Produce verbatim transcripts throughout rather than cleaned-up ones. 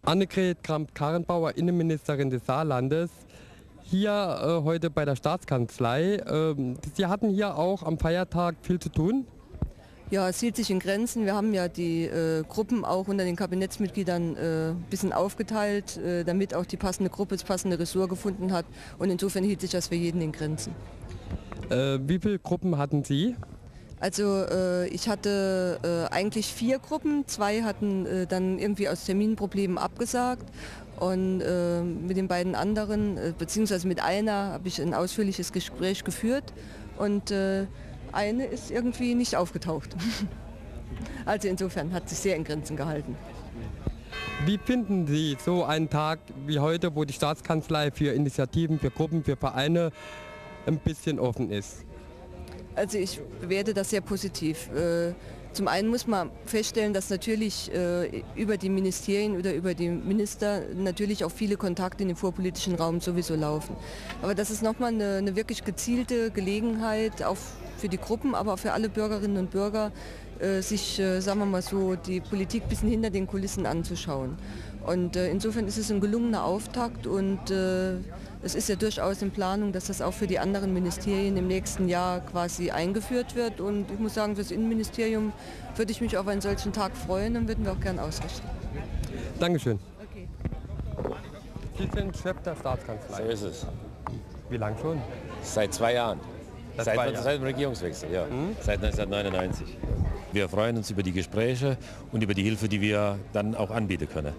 Annegret Kramp-Karrenbauer, Innenministerin des Saarlandes, hier äh, heute bei der Staatskanzlei. Ähm, Sie hatten hier auch am Feiertag viel zu tun? Ja, es hielt sich in Grenzen. Wir haben ja die äh, Gruppen auch unter den Kabinettsmitgliedern äh, ein bisschen aufgeteilt, äh, damit auch die passende Gruppe das passende Ressort gefunden hat. Und insofern hielt sich das für jeden in Grenzen. Äh, wie viele Gruppen hatten Sie? Also äh, ich hatte äh, eigentlich vier Gruppen, zwei hatten äh, dann irgendwie aus Terminproblemen abgesagt und äh, mit den beiden anderen, äh, beziehungsweise mit einer habe ich ein ausführliches Gespräch geführt und äh, eine ist irgendwie nicht aufgetaucht. Also insofern hat sich sehr in Grenzen gehalten. Wie finden Sie so einen Tag wie heute, wo die Staatskanzlei für Initiativen, für Gruppen, für Vereine ein bisschen offen ist? Also ich bewerte das sehr positiv. Zum einen muss man feststellen, dass natürlich über die Ministerien oder über die Minister natürlich auch viele Kontakte in den vorpolitischen Raum sowieso laufen. Aber das ist nochmal eine, eine wirklich gezielte Gelegenheit, auch für die Gruppen, aber auch für alle Bürgerinnen und Bürger, sich, sagen wir mal so, die Politik ein bisschen hinter den Kulissen anzuschauen. Und äh, insofern ist es ein gelungener Auftakt und äh, es ist ja durchaus in Planung, dass das auch für die anderen Ministerien im nächsten Jahr quasi eingeführt wird. Und ich muss sagen, für das Innenministerium würde ich mich auf einen solchen Tag freuen und würden wir auch gern ausrichten. Dankeschön. Okay. Sie sind Chef der Staatskanzlei. So ist es. Wie lange schon? Seit zwei Jahren. Seit Seit, zwei Jahren. seit dem Regierungswechsel, ja. Mhm. Seit neunzehnhundertneunundneunzig. Wir freuen uns über die Gespräche und über die Hilfe, die wir dann auch anbieten können.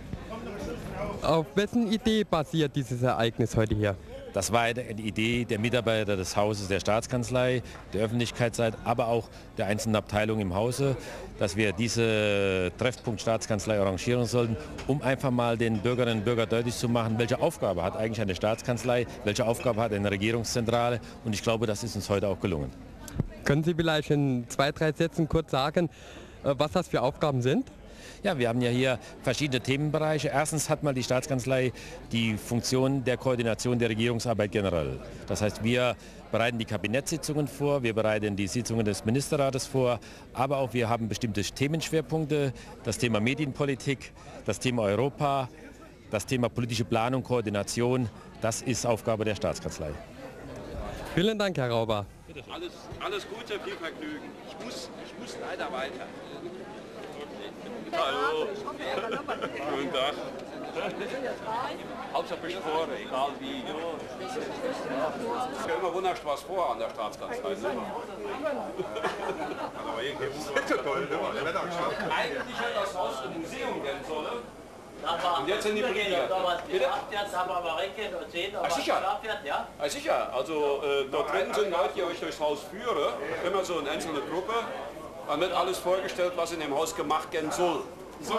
Auf wessen Idee basiert dieses Ereignis heute hier? Das war eine Idee der Mitarbeiter des Hauses der Staatskanzlei, der Öffentlichkeitsseite, aber auch der einzelnen Abteilungen im Hause, dass wir diese Treffpunkt Staatskanzlei arrangieren sollten, um einfach mal den Bürgerinnen und Bürgern deutlich zu machen, welche Aufgabe hat eigentlich eine Staatskanzlei, welche Aufgabe hat eine Regierungszentrale. Und ich glaube, das ist uns heute auch gelungen. Können Sie vielleicht in zwei, drei Sätzen kurz sagen, was das für Aufgaben sind? Ja, wir haben ja hier verschiedene Themenbereiche. Erstens hat mal die Staatskanzlei die Funktion der Koordination der Regierungsarbeit generell. Das heißt, wir bereiten die Kabinettssitzungen vor, wir bereiten die Sitzungen des Ministerrates vor, aber auch wir haben bestimmte Themenschwerpunkte, das Thema Medienpolitik, das Thema Europa, das Thema politische Planung, Koordination, das ist Aufgabe der Staatskanzlei. Vielen Dank, Herr Rauber. Alles, alles Gute, viel Vergnügen. Ich muss, ich muss leider weiter. Hallo. Guten Tag. Hauptsache ein bisschen vor, egal wie. Ich stelle immer wunderbar was vor an der Staatskanzlei. Ne? Aber irgendwie eigentlich hätte das Haus ein Museum werden sollen. Und jetzt sind die Politiker. Bitte? Ach, sicher. Ja, sicher. Also äh, dort drin sind Leute, die euch durchs Haus führen. Immer so eine einzelne Gruppe. Dann wird alles vorgestellt, was in dem Haus gemacht werden soll. So.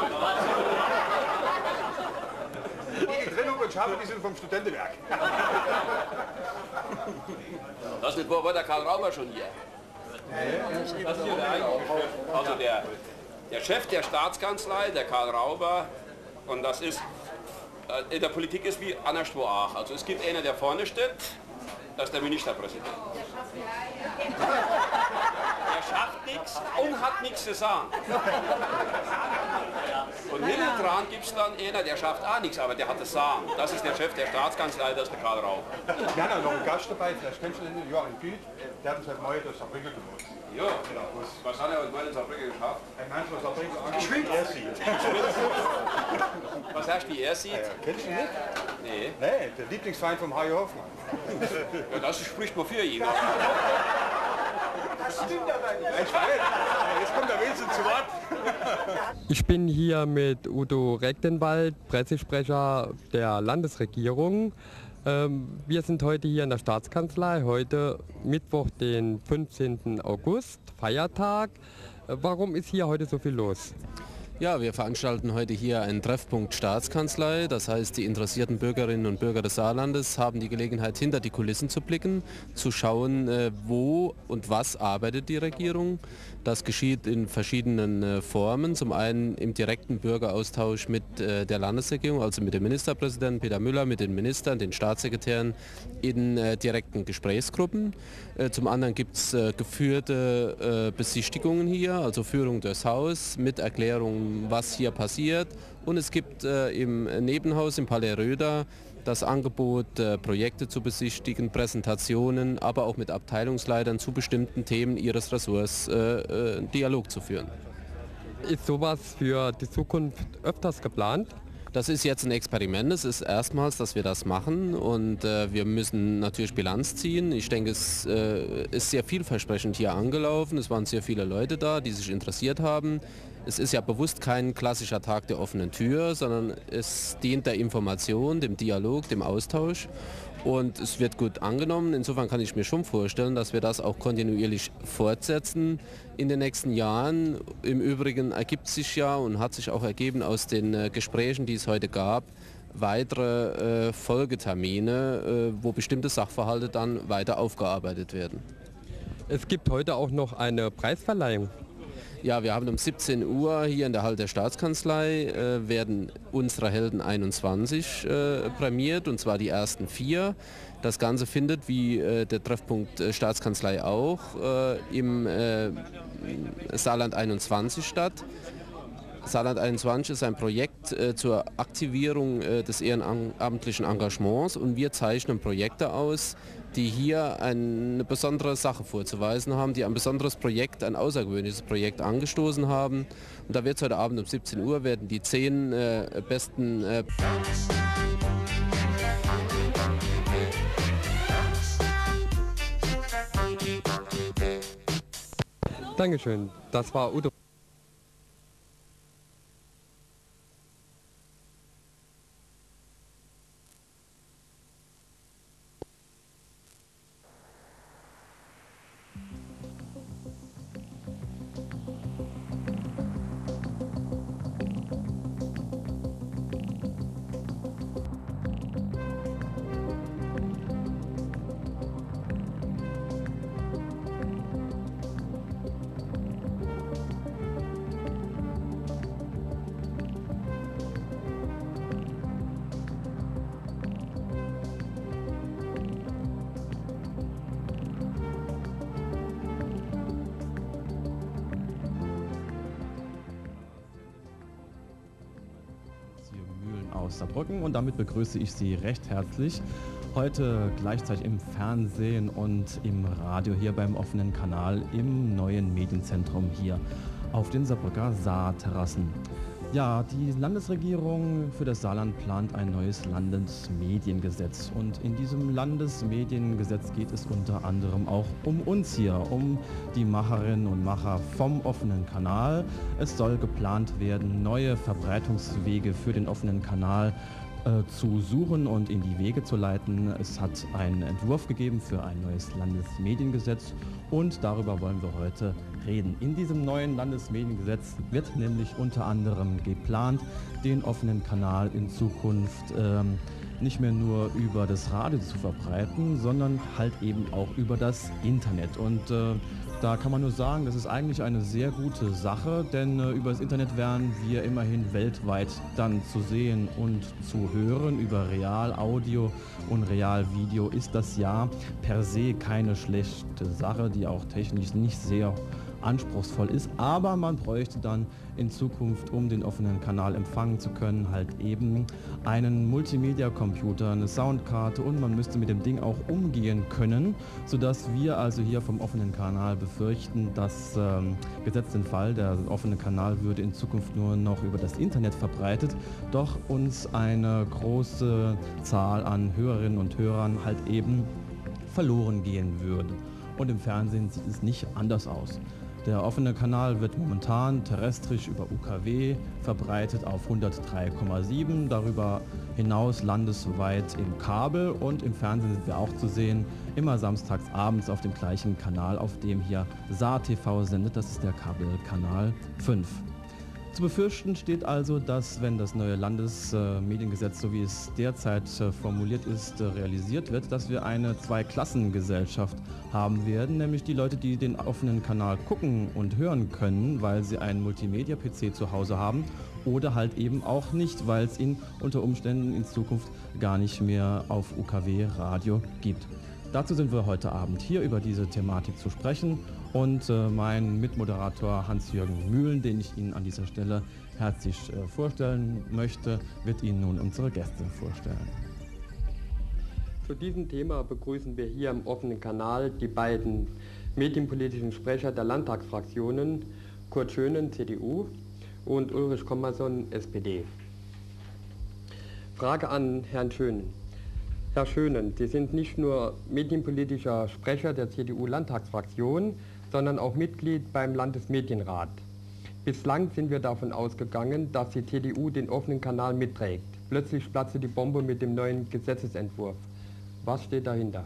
Die Trennung und Schafe, die sind vom Studentenwerk. Das ist war der Karl Rauber schon hier. Das ist hier der eigentliche Chef. Also der, der Chef der Staatskanzlei, der Karl Rauber. Und das ist, in der Politik ist wie anderswo auch. Also es gibt einer, der vorne steht, das ist der Ministerpräsident. Der schafft nichts und hat nichts zu sagen. Und hinten dran gibt es dann einer, der schafft auch nichts, aber der hat das Sagen. Das ist der Chef der Staatskanzlei, das ist der Karl Rauber. Wir haben noch einen Gast dabei, vielleicht kennst du den, Joachim Kühn, der hat uns heute Mai durch Saarbrücken gemacht. Ja, was hat er heute Mal in Saarbrücken geschafft? Ein Mensch, was Saarbrücken angeschrieben, er sieht. Was heißt, wie er sieht? Ja, kennst du ihn nicht? Nee. Nee, der Lieblingsfeind vom Hajo Hoffmann. Ja, das spricht man für ihn. Das stimmt aber nicht. Ich weiß, jetzt kommt der Wilson zu Wort. Ich bin hier mit Udo Rechtenwald, Pressesprecher der Landesregierung. Ähm, wir sind heute hier in der Staatskanzlei, heute Mittwoch, den fünfzehnten August, Feiertag. Äh, warum ist hier heute so viel los? Ja, wir veranstalten heute hier einen Treffpunkt Staatskanzlei. Das heißt, die interessierten Bürgerinnen und Bürger des Saarlandes haben die Gelegenheit, hinter die Kulissen zu blicken, zu schauen, wo und was arbeitet die Regierung. Das geschieht in verschiedenen Formen. Zum einen im direkten Bürgeraustausch mit der Landesregierung, also mit dem Ministerpräsidenten Peter Müller, mit den Ministern, den Staatssekretären in direkten Gesprächsgruppen. Zum anderen gibt es geführte Besichtigungen hier, also Führung durchs Haus mit Erklärungen was hier passiert. Und es gibt äh, im Nebenhaus im Palais Röder das Angebot, äh, Projekte zu besichtigen, Präsentationen, aber auch mit Abteilungsleitern zu bestimmten Themen ihres Ressorts äh, äh, Dialog zu führen. Ist sowas für die Zukunft öfters geplant? Das ist jetzt ein Experiment, es ist erstmals, dass wir das machen und äh, wir müssen natürlich Bilanz ziehen. Ich denke, es äh, ist sehr vielversprechend hier angelaufen, es waren sehr viele Leute da, die sich interessiert haben. Es ist ja bewusst kein klassischer Tag der offenen Tür, sondern es dient der Information, dem Dialog, dem Austausch und es wird gut angenommen. Insofern kann ich mir schon vorstellen, dass wir das auch kontinuierlich fortsetzen in den nächsten Jahren. Im Übrigen ergibt sich ja und hat sich auch ergeben aus den äh, Gesprächen, die es heute gab, weitere äh, Folgetermine, äh, wo bestimmte Sachverhalte dann weiter aufgearbeitet werden. Es gibt heute auch noch eine Preisverleihung. Ja, wir haben um siebzehn Uhr hier in der Halle der Staatskanzlei äh, werden unsere Helden einundzwanzig äh, prämiert, und zwar die ersten vier. Das Ganze findet, wie äh, der Treffpunkt äh, Staatskanzlei auch, äh, im äh, Saarland einundzwanzig statt. Saarland einundzwanzig ist ein Projekt äh, zur Aktivierung äh, des ehrenamtlichen Engagements, und wir zeichnen Projekte aus, die hier eine besondere Sache vorzuweisen haben, die ein besonderes Projekt, ein außergewöhnliches Projekt angestoßen haben. Und da wird es heute Abend um siebzehn Uhr werden die zehn äh, besten äh Dankeschön, das war Udo. Aus Saarbrücken, und damit begrüße ich Sie recht herzlich. Heute gleichzeitig im Fernsehen und im Radio hier beim offenen Kanal im neuen Medienzentrum hier auf den Saarbrücker Saarterrassen. Ja, die Landesregierung für das Saarland plant ein neues Landesmediengesetz, und in diesem Landesmediengesetz geht es unter anderem auch um uns hier, um die Macherinnen und Macher vom offenen Kanal. Es soll geplant werden, neue Verbreitungswege für den offenen Kanal äh, zu suchen und in die Wege zu leiten. Es hat einen Entwurf gegeben für ein neues Landesmediengesetz, und darüber wollen wir heute reden. In diesem neuen Landesmediengesetz wird nämlich unter anderem geplant, den offenen Kanal in Zukunft ähm, nicht mehr nur über das Radio zu verbreiten, sondern halt eben auch über das Internet. Und äh, da kann man nur sagen, das ist eigentlich eine sehr gute Sache, denn äh, über das Internet werden wir immerhin weltweit dann zu sehen und zu hören. Über Realaudio und Realvideo ist das ja per se keine schlechte Sache, die auch technisch nicht sehr anspruchsvoll ist, aber man bräuchte dann in Zukunft, um den offenen Kanal empfangen zu können, halt eben einen Multimedia-Computer, eine Soundkarte, und man müsste mit dem Ding auch umgehen können, sodass wir also hier vom offenen Kanal befürchten, dass ähm, gesetzt den Fall, der offene Kanal würde in Zukunft nur noch über das Internet verbreitet, doch uns eine große Zahl an Hörerinnen und Hörern halt eben verloren gehen würde. Und im Fernsehen sieht es nicht anders aus. Der offene Kanal wird momentan terrestrisch über U K W verbreitet auf hundertdrei Komma sieben, darüber hinaus landesweit im Kabel, und im Fernsehen sind wir auch zu sehen, immer samstags abends auf dem gleichen Kanal, auf dem hier Saar T V sendet, das ist der Kabelkanal fünf. Zu befürchten steht also, dass, wenn das neue Landesmediengesetz, so wie es derzeit formuliert ist, realisiert wird, dass wir eine Zweiklassengesellschaft haben werden, nämlich die Leute, die den offenen Kanal gucken und hören können, weil sie einen Multimedia-P C zu Hause haben, oder halt eben auch nicht, weil es ihn unter Umständen in Zukunft gar nicht mehr auf U K W-Radio gibt. Dazu sind wir heute Abend hier, über diese Thematik zu sprechen. Und äh, mein Mitmoderator Hans-Jürgen Mühlen, den ich Ihnen an dieser Stelle herzlich äh, vorstellen möchte, wird Ihnen nun unsere Gäste vorstellen. Zu diesem Thema begrüßen wir hier im offenen Kanal die beiden medienpolitischen Sprecher der Landtagsfraktionen, Kurt Schönen, C D U, und Ulrich Kommerson, S P D. Frage an Herrn Schönen. Herr Schönen, Sie sind nicht nur medienpolitischer Sprecher der C D U-Landtagsfraktion, sondern auch Mitglied beim Landesmedienrat. Bislang sind wir davon ausgegangen, dass die C D U den offenen Kanal mitträgt. Plötzlich platzte die Bombe mit dem neuen Gesetzesentwurf. Was steht dahinter?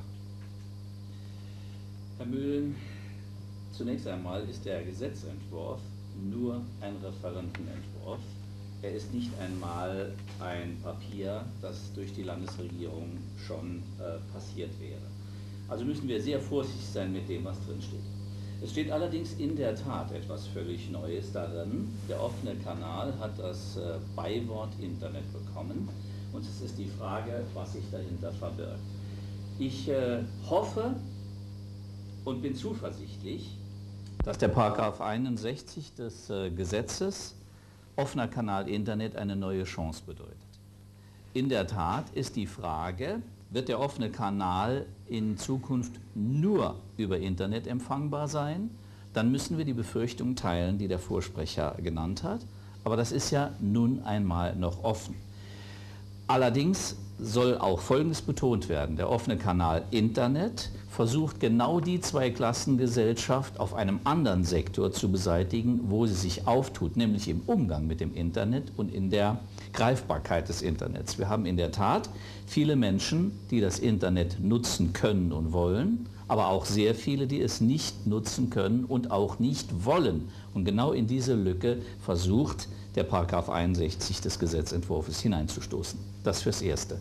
Herr Mühlen, zunächst einmal ist der Gesetzentwurf nur ein Referentenentwurf. Er ist nicht einmal ein Papier, das durch die Landesregierung schon äh, passiert wäre. Also müssen wir sehr vorsichtig sein mit dem, was drin steht. Es steht allerdings in der Tat etwas völlig Neues darin. Der offene Kanal hat das äh, Beiwort Internet bekommen und es ist die Frage, was sich dahinter verbirgt. Ich äh, hoffe und bin zuversichtlich, dass der Paragraph einundsechzig des äh, Gesetzes offener Kanal Internet eine neue Chance bedeutet. In der Tat ist die Frage, wird der offene Kanal in Zukunft nur über Internet empfangbar sein? Dann müssen wir die Befürchtungen teilen, die der Vorsprecher genannt hat. Aber das ist ja nun einmal noch offen. Allerdings soll auch Folgendes betont werden. Der offene Kanal Internet versucht genau die Zweiklassengesellschaft auf einem anderen Sektor zu beseitigen, wo sie sich auftut, nämlich im Umgang mit dem Internet und in der Greifbarkeit des Internets. Wir haben in der Tat viele Menschen, die das Internet nutzen können und wollen, aber auch sehr viele, die es nicht nutzen können und auch nicht wollen. Und genau in diese Lücke versucht der Paragraph einundsechzig des Gesetzentwurfs hineinzustoßen. Das fürs Erste.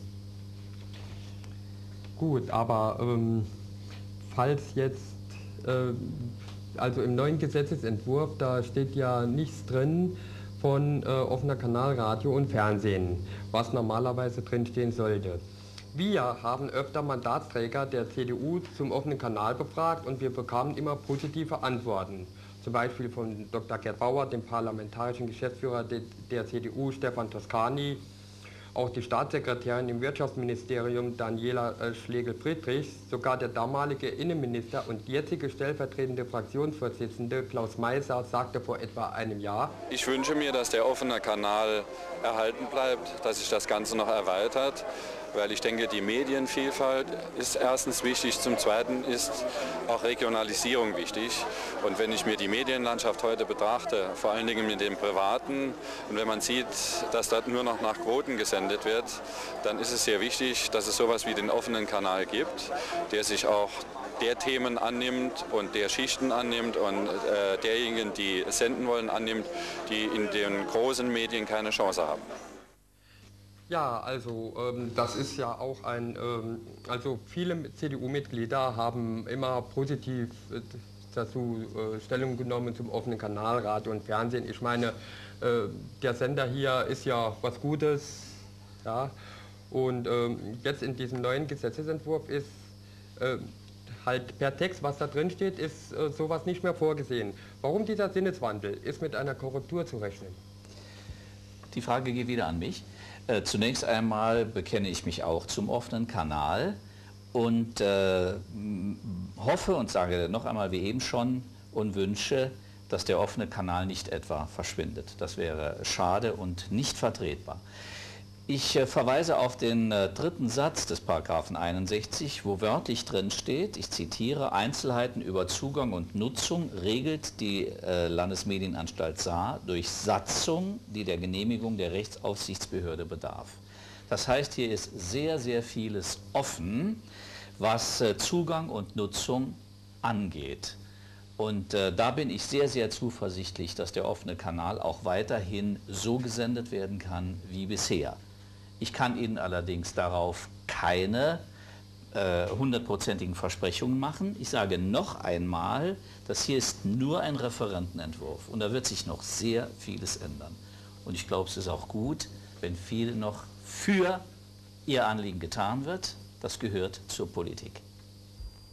Gut, aber ähm, falls jetzt, äh, also im neuen Gesetzesentwurf, da steht ja nichts drin von äh, offener Kanalradio und Fernsehen, was normalerweise drinstehen sollte. Wir haben öfter Mandatsträger der C D U zum offenen Kanal befragt und wir bekamen immer positive Antworten. Zum Beispiel von Doktor Gerd Bauer, dem parlamentarischen Geschäftsführer der C D U, Stefan Toscani, auch die Staatssekretärin im Wirtschaftsministerium, Daniela Schlegel-Friedrich, sogar der damalige Innenminister und jetzige stellvertretende Fraktionsvorsitzende Klaus Meiser sagte vor etwa einem Jahr: Ich wünsche mir, dass der offene Kanal erhalten bleibt, dass sich das Ganze noch erweitert, weil ich denke, die Medienvielfalt ist erstens wichtig, zum Zweiten ist auch Regionalisierung wichtig. Und wenn ich mir die Medienlandschaft heute betrachte, vor allen Dingen mit dem Privaten, und wenn man sieht, dass dort nur noch nach Quoten gesendet wird, dann ist es sehr wichtig, dass es sowas wie den offenen Kanal gibt, der sich auch der Themen annimmt und der Schichten annimmt und äh, derjenigen, die senden wollen, annimmt, die in den großen Medien keine Chance haben. Ja, also ähm, das ist ja auch ein, ähm, also viele C D U-Mitglieder haben immer positiv äh, dazu äh, Stellung genommen zum offenen Kanal, Radio und Fernsehen. Ich meine, äh, der Sender hier ist ja was Gutes, ja, und ähm, jetzt in diesem neuen Gesetzesentwurf ist äh, halt per Text, was da drin steht, ist äh, sowas nicht mehr vorgesehen. Warum dieser Sinneswandel? Ist mit einer Korrektur zu rechnen? Die Frage geht wieder an mich. Äh, zunächst einmal bekenne ich mich auch zum offenen Kanal und äh, hoffe und sage noch einmal wie eben schon und wünsche, dass der offene Kanal nicht etwa verschwindet. Das wäre schade und nicht vertretbar. Ich äh, verweise auf den äh, dritten Satz des Paragraphen einundsechzig, wo wörtlich drin steht, ich zitiere, Einzelheiten über Zugang und Nutzung regelt die äh, Landesmedienanstalt Saar durch Satzung, die der Genehmigung der Rechtsaufsichtsbehörde bedarf. Das heißt, hier ist sehr, sehr vieles offen, was äh, Zugang und Nutzung angeht. Und äh, da bin ich sehr, sehr zuversichtlich, dass der offene Kanal auch weiterhin so gesendet werden kann wie bisher. Ich kann Ihnen allerdings darauf keine hundertprozentigen äh, Versprechungen machen. Ich sage noch einmal, das hier ist nur ein Referentenentwurf und da wird sich noch sehr vieles ändern. Und ich glaube, es ist auch gut, wenn viel noch für Ihr Anliegen getan wird. Das gehört zur Politik.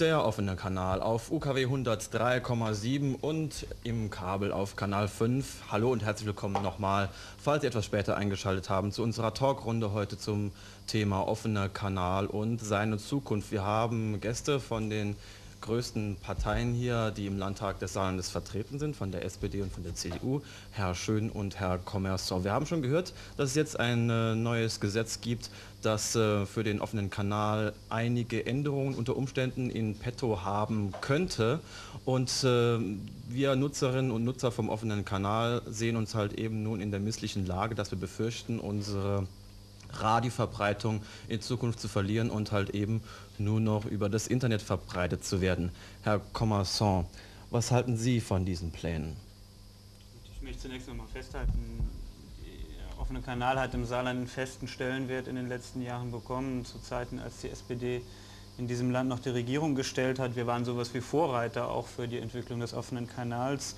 Der offene Kanal auf U K W hundertdrei Komma sieben und im Kabel auf Kanal fünf. Hallo und herzlich willkommen nochmal, falls Sie etwas später eingeschaltet haben, zu unserer Talkrunde heute zum Thema offener Kanal und seine Zukunft. Wir haben Gäste von den größten Parteien hier, die im Landtag des Saarlandes vertreten sind, von der S P D und von der C D U, Herr Schön und Herr Commerçant. Wir haben schon gehört, dass es jetzt ein äh, neues Gesetz gibt, das äh, für den offenen Kanal einige Änderungen unter Umständen in petto haben könnte. Und äh, wir Nutzerinnen und Nutzer vom offenen Kanal sehen uns halt eben nun in der misslichen Lage, dass wir befürchten, unsere Radioverbreitung in Zukunft zu verlieren und halt eben nur noch über das Internet verbreitet zu werden. Herr Commerçant, was halten Sie von diesen Plänen? Ich möchte zunächst einmal festhalten, der offene Kanal hat im Saarland einen festen Stellenwert in den letzten Jahren bekommen, zu Zeiten, als die S P D in diesem Land noch die Regierung gestellt hat. Wir waren sowas wie Vorreiter auch für die Entwicklung des offenen Kanals.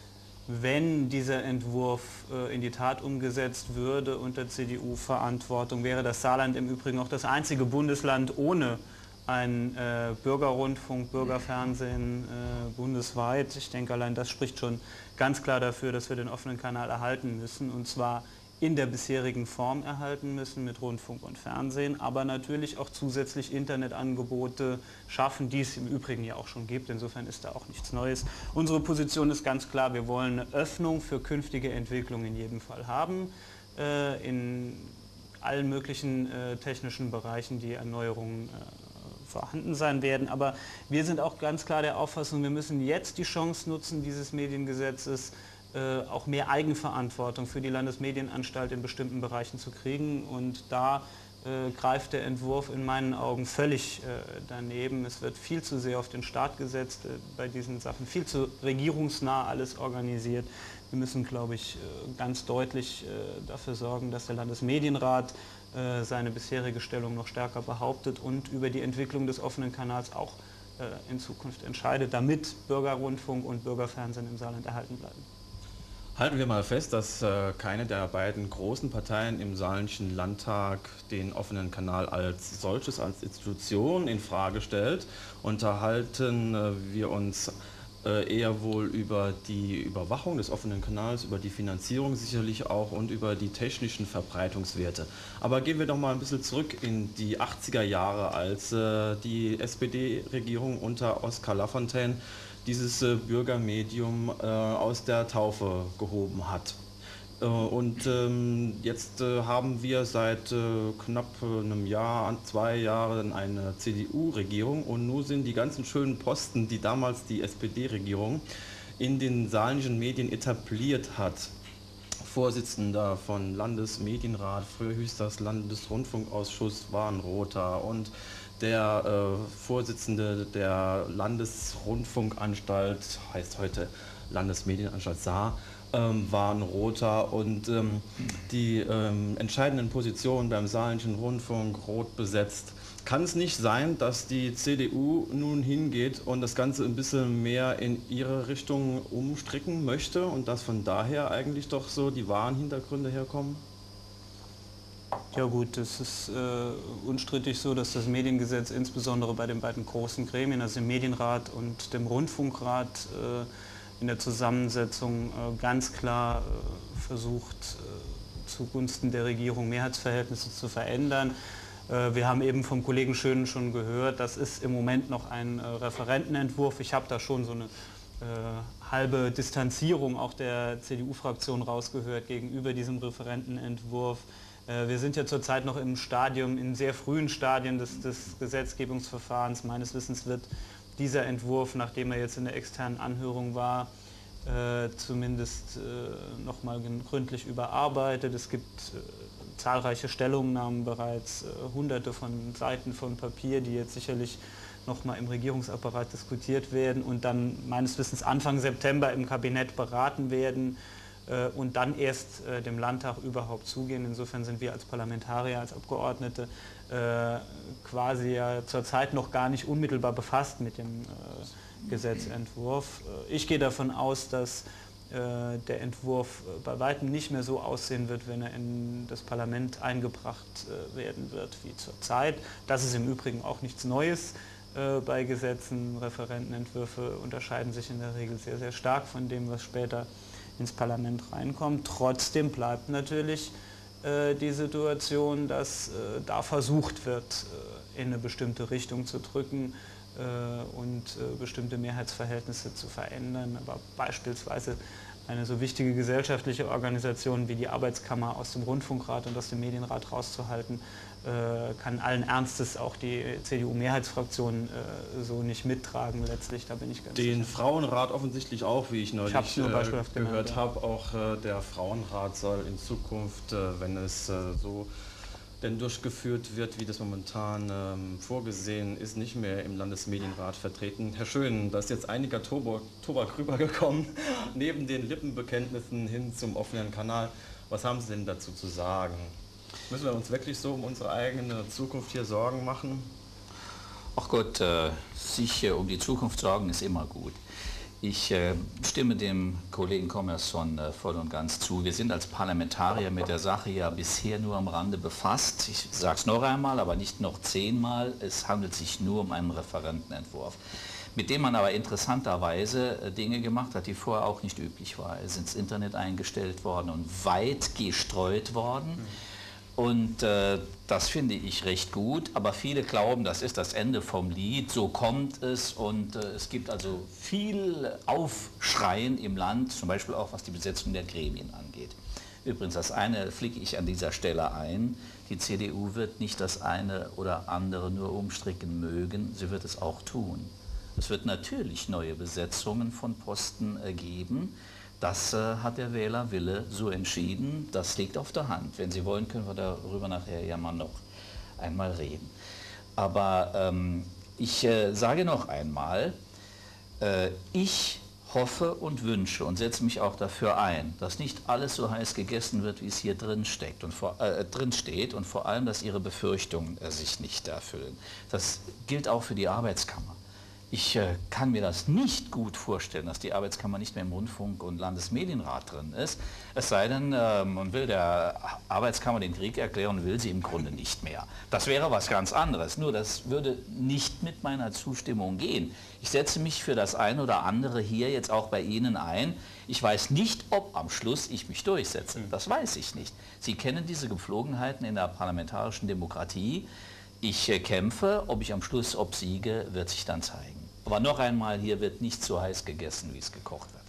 Wenn dieser Entwurf äh, in die Tat umgesetzt würde unter C D U-Verantwortung, wäre das Saarland im Übrigen auch das einzige Bundesland ohne ein äh, Bürgerrundfunk, Bürgerfernsehen äh, bundesweit. Ich denke, allein das spricht schon ganz klar dafür, dass wir den offenen Kanal erhalten müssen, und zwar in der bisherigen Form erhalten müssen mit Rundfunk und Fernsehen, aber natürlich auch zusätzlich Internetangebote schaffen, die es im Übrigen ja auch schon gibt. Insofern ist da auch nichts Neues. Unsere Position ist ganz klar, wir wollen eine Öffnung für künftige Entwicklungen in jedem Fall haben, äh, in allen möglichen äh, technischen Bereichen, die Erneuerungen äh, vorhanden sein werden. Aber wir sind auch ganz klar der Auffassung, wir müssen jetzt die Chance nutzen dieses Mediengesetzes, Äh, auch mehr Eigenverantwortung für die Landesmedienanstalt in bestimmten Bereichen zu kriegen. Und da äh, greift der Entwurf in meinen Augen völlig äh, daneben. Es wird viel zu sehr auf den Staat gesetzt äh, bei diesen Sachen, viel zu regierungsnah alles organisiert. Wir müssen, glaube ich, äh, ganz deutlich äh, dafür sorgen, dass der Landesmedienrat äh, seine bisherige Stellung noch stärker behauptet und über die Entwicklung des offenen Kanals auch äh, in Zukunft entscheidet, damit Bürgerrundfunk und Bürgerfernsehen im Saarland erhalten bleiben. Halten wir mal fest, dass äh, keine der beiden großen Parteien im saarländischen Landtag den offenen Kanal als solches, als Institution in Frage stellt. Unterhalten äh, wir uns äh, eher wohl über die Überwachung des offenen Kanals, über die Finanzierung sicherlich auch und über die technischen Verbreitungswerte. Aber gehen wir doch mal ein bisschen zurück in die achtziger Jahre, als äh, die S P D-Regierung unter Oskar Lafontaine dieses äh, Bürgermedium äh, aus der Taufe gehoben hat. Äh, und ähm, jetzt äh, haben wir seit äh, knapp einem Jahr, zwei Jahren eine C D U-Regierung, und nun sind die ganzen schönen Posten, die damals die S P D-Regierung in den saarländischen Medien etabliert hat. Vorsitzender von Landesmedienrat, früher hieß das Landesrundfunkausschuss, war ein Roter, und der äh, Vorsitzende der Landesrundfunkanstalt, heißt heute Landesmedienanstalt Saar, ähm, war ein Roter, und ähm, die ähm, entscheidenden Positionen beim saarländischen Rundfunk rot besetzt. Kann es nicht sein, dass die C D U nun hingeht und das Ganze ein bisschen mehr in ihre Richtung umstricken möchte und dass von daher eigentlich doch so die wahren Hintergründe herkommen? Ja gut, es ist äh, unstrittig so, dass das Mediengesetz insbesondere bei den beiden großen Gremien, also dem Medienrat und dem Rundfunkrat, äh, in der Zusammensetzung äh, ganz klar äh, versucht, äh, zugunsten der Regierung Mehrheitsverhältnisse zu verändern. Äh, wir haben eben vom Kollegen Schön schon gehört, das ist im Moment noch ein äh, Referentenentwurf. Ich habe da schon so eine äh, halbe Distanzierung auch der C D U-Fraktion rausgehört gegenüber diesem Referentenentwurf. Wir sind ja zurzeit noch im Stadium, in sehr frühen Stadien des, des Gesetzgebungsverfahrens. Meines Wissens wird dieser Entwurf, nachdem er jetzt in der externen Anhörung war, äh, zumindest äh, nochmal gründlich überarbeitet. Es gibt äh, zahlreiche Stellungnahmen bereits, äh, hunderte von Seiten von Papier, die jetzt sicherlich nochmal im Regierungsapparat diskutiert werden und dann meines Wissens Anfang September im Kabinett beraten werden und dann erst äh, dem Landtag überhaupt zugehen. Insofern sind wir als Parlamentarier, als Abgeordnete äh, quasi ja zurzeit noch gar nicht unmittelbar befasst mit dem äh, Gesetzentwurf. Ich gehe davon aus, dass äh, der Entwurf bei weitem nicht mehr so aussehen wird, wenn er in das Parlament eingebracht äh, werden wird wie zurzeit. Das ist im Übrigen auch nichts Neues. äh, bei Gesetzen. Referentenentwürfe unterscheiden sich in der Regel sehr, sehr stark von dem, was später ins Parlament reinkommt. Trotzdem bleibt natürlich äh, die Situation, dass äh, da versucht wird, äh, in eine bestimmte Richtung zu drücken äh, und äh, bestimmte Mehrheitsverhältnisse zu verändern. Aber beispielsweise eine so wichtige gesellschaftliche Organisation wie die Arbeitskammer aus dem Rundfunkrat und aus dem Medienrat rauszuhalten, äh, kann allen Ernstes auch die C D U-Mehrheitsfraktion äh, so nicht mittragen letztlich, da bin ich ganz Den sicher. Frauenrat offensichtlich auch, wie ich neulich ich nur äh, gehört genannt, ja. habe. Auch äh, der Frauenrat soll in Zukunft, äh, wenn es äh, so denn durchgeführt wird, wie das momentan ähm, vorgesehen ist, nicht mehr im Landesmedienrat vertreten. Herr Schön, da ist jetzt einiger Tobak, Tobak rübergekommen, neben den Lippenbekenntnissen hin zum offenen Kanal. Was haben Sie denn dazu zu sagen? Müssen wir uns wirklich so um unsere eigene Zukunft hier Sorgen machen? Ach Gott, äh, sich äh, um die Zukunft sorgen ist immer gut. Ich äh, stimme dem Kollegen Commerson äh, voll und ganz zu. Wir sind als Parlamentarier mit der Sache ja bisher nur am Rande befasst. Ich sage es noch einmal, aber nicht noch zehnmal. Es handelt sich nur um einen Referentenentwurf, mit dem man aber interessanterweise äh, Dinge gemacht hat, die vorher auch nicht üblich waren. Es ist ins Internet eingestellt worden und weit gestreut worden. Mhm. Und äh, das finde ich recht gut, aber viele glauben, das ist das Ende vom Lied, so kommt es und äh, es gibt also viel Aufschreien im Land, zum Beispiel auch was die Besetzung der Gremien angeht. Übrigens, das eine fliege ich an dieser Stelle ein, die C D U wird nicht das eine oder andere nur umstricken mögen, sie wird es auch tun. Es wird natürlich neue Besetzungen von Posten äh, geben. Das äh, hat der Wählerwille so entschieden, das liegt auf der Hand. Wenn Sie wollen, können wir darüber nachher ja mal noch einmal reden. Aber ähm, ich äh, sage noch einmal, äh, ich hoffe und wünsche und setze mich auch dafür ein, dass nicht alles so heiß gegessen wird, wie es hier drin steckt und vor, äh, drin steht und vor allem, dass Ihre Befürchtungen äh, sich nicht erfüllen. Das gilt auch für die Arbeitskammer. Ich äh, kann mir das nicht gut vorstellen, dass die Arbeitskammer nicht mehr im Rundfunk- und Landesmedienrat drin ist. Es sei denn, äh, man will der Arbeitskammer den Krieg erklären und will sie im Grunde nicht mehr. Das wäre was ganz anderes. Nur das würde nicht mit meiner Zustimmung gehen. Ich setze mich für das eine oder andere hier jetzt auch bei Ihnen ein. Ich weiß nicht, ob am Schluss ich mich durchsetze. Das weiß ich nicht. Sie kennen diese Gepflogenheiten in der parlamentarischen Demokratie. Ich äh, kämpfe, ob ich am Schluss obsiege, wird sich dann zeigen. Aber noch einmal, hier wird nicht so heiß gegessen, wie es gekocht wird.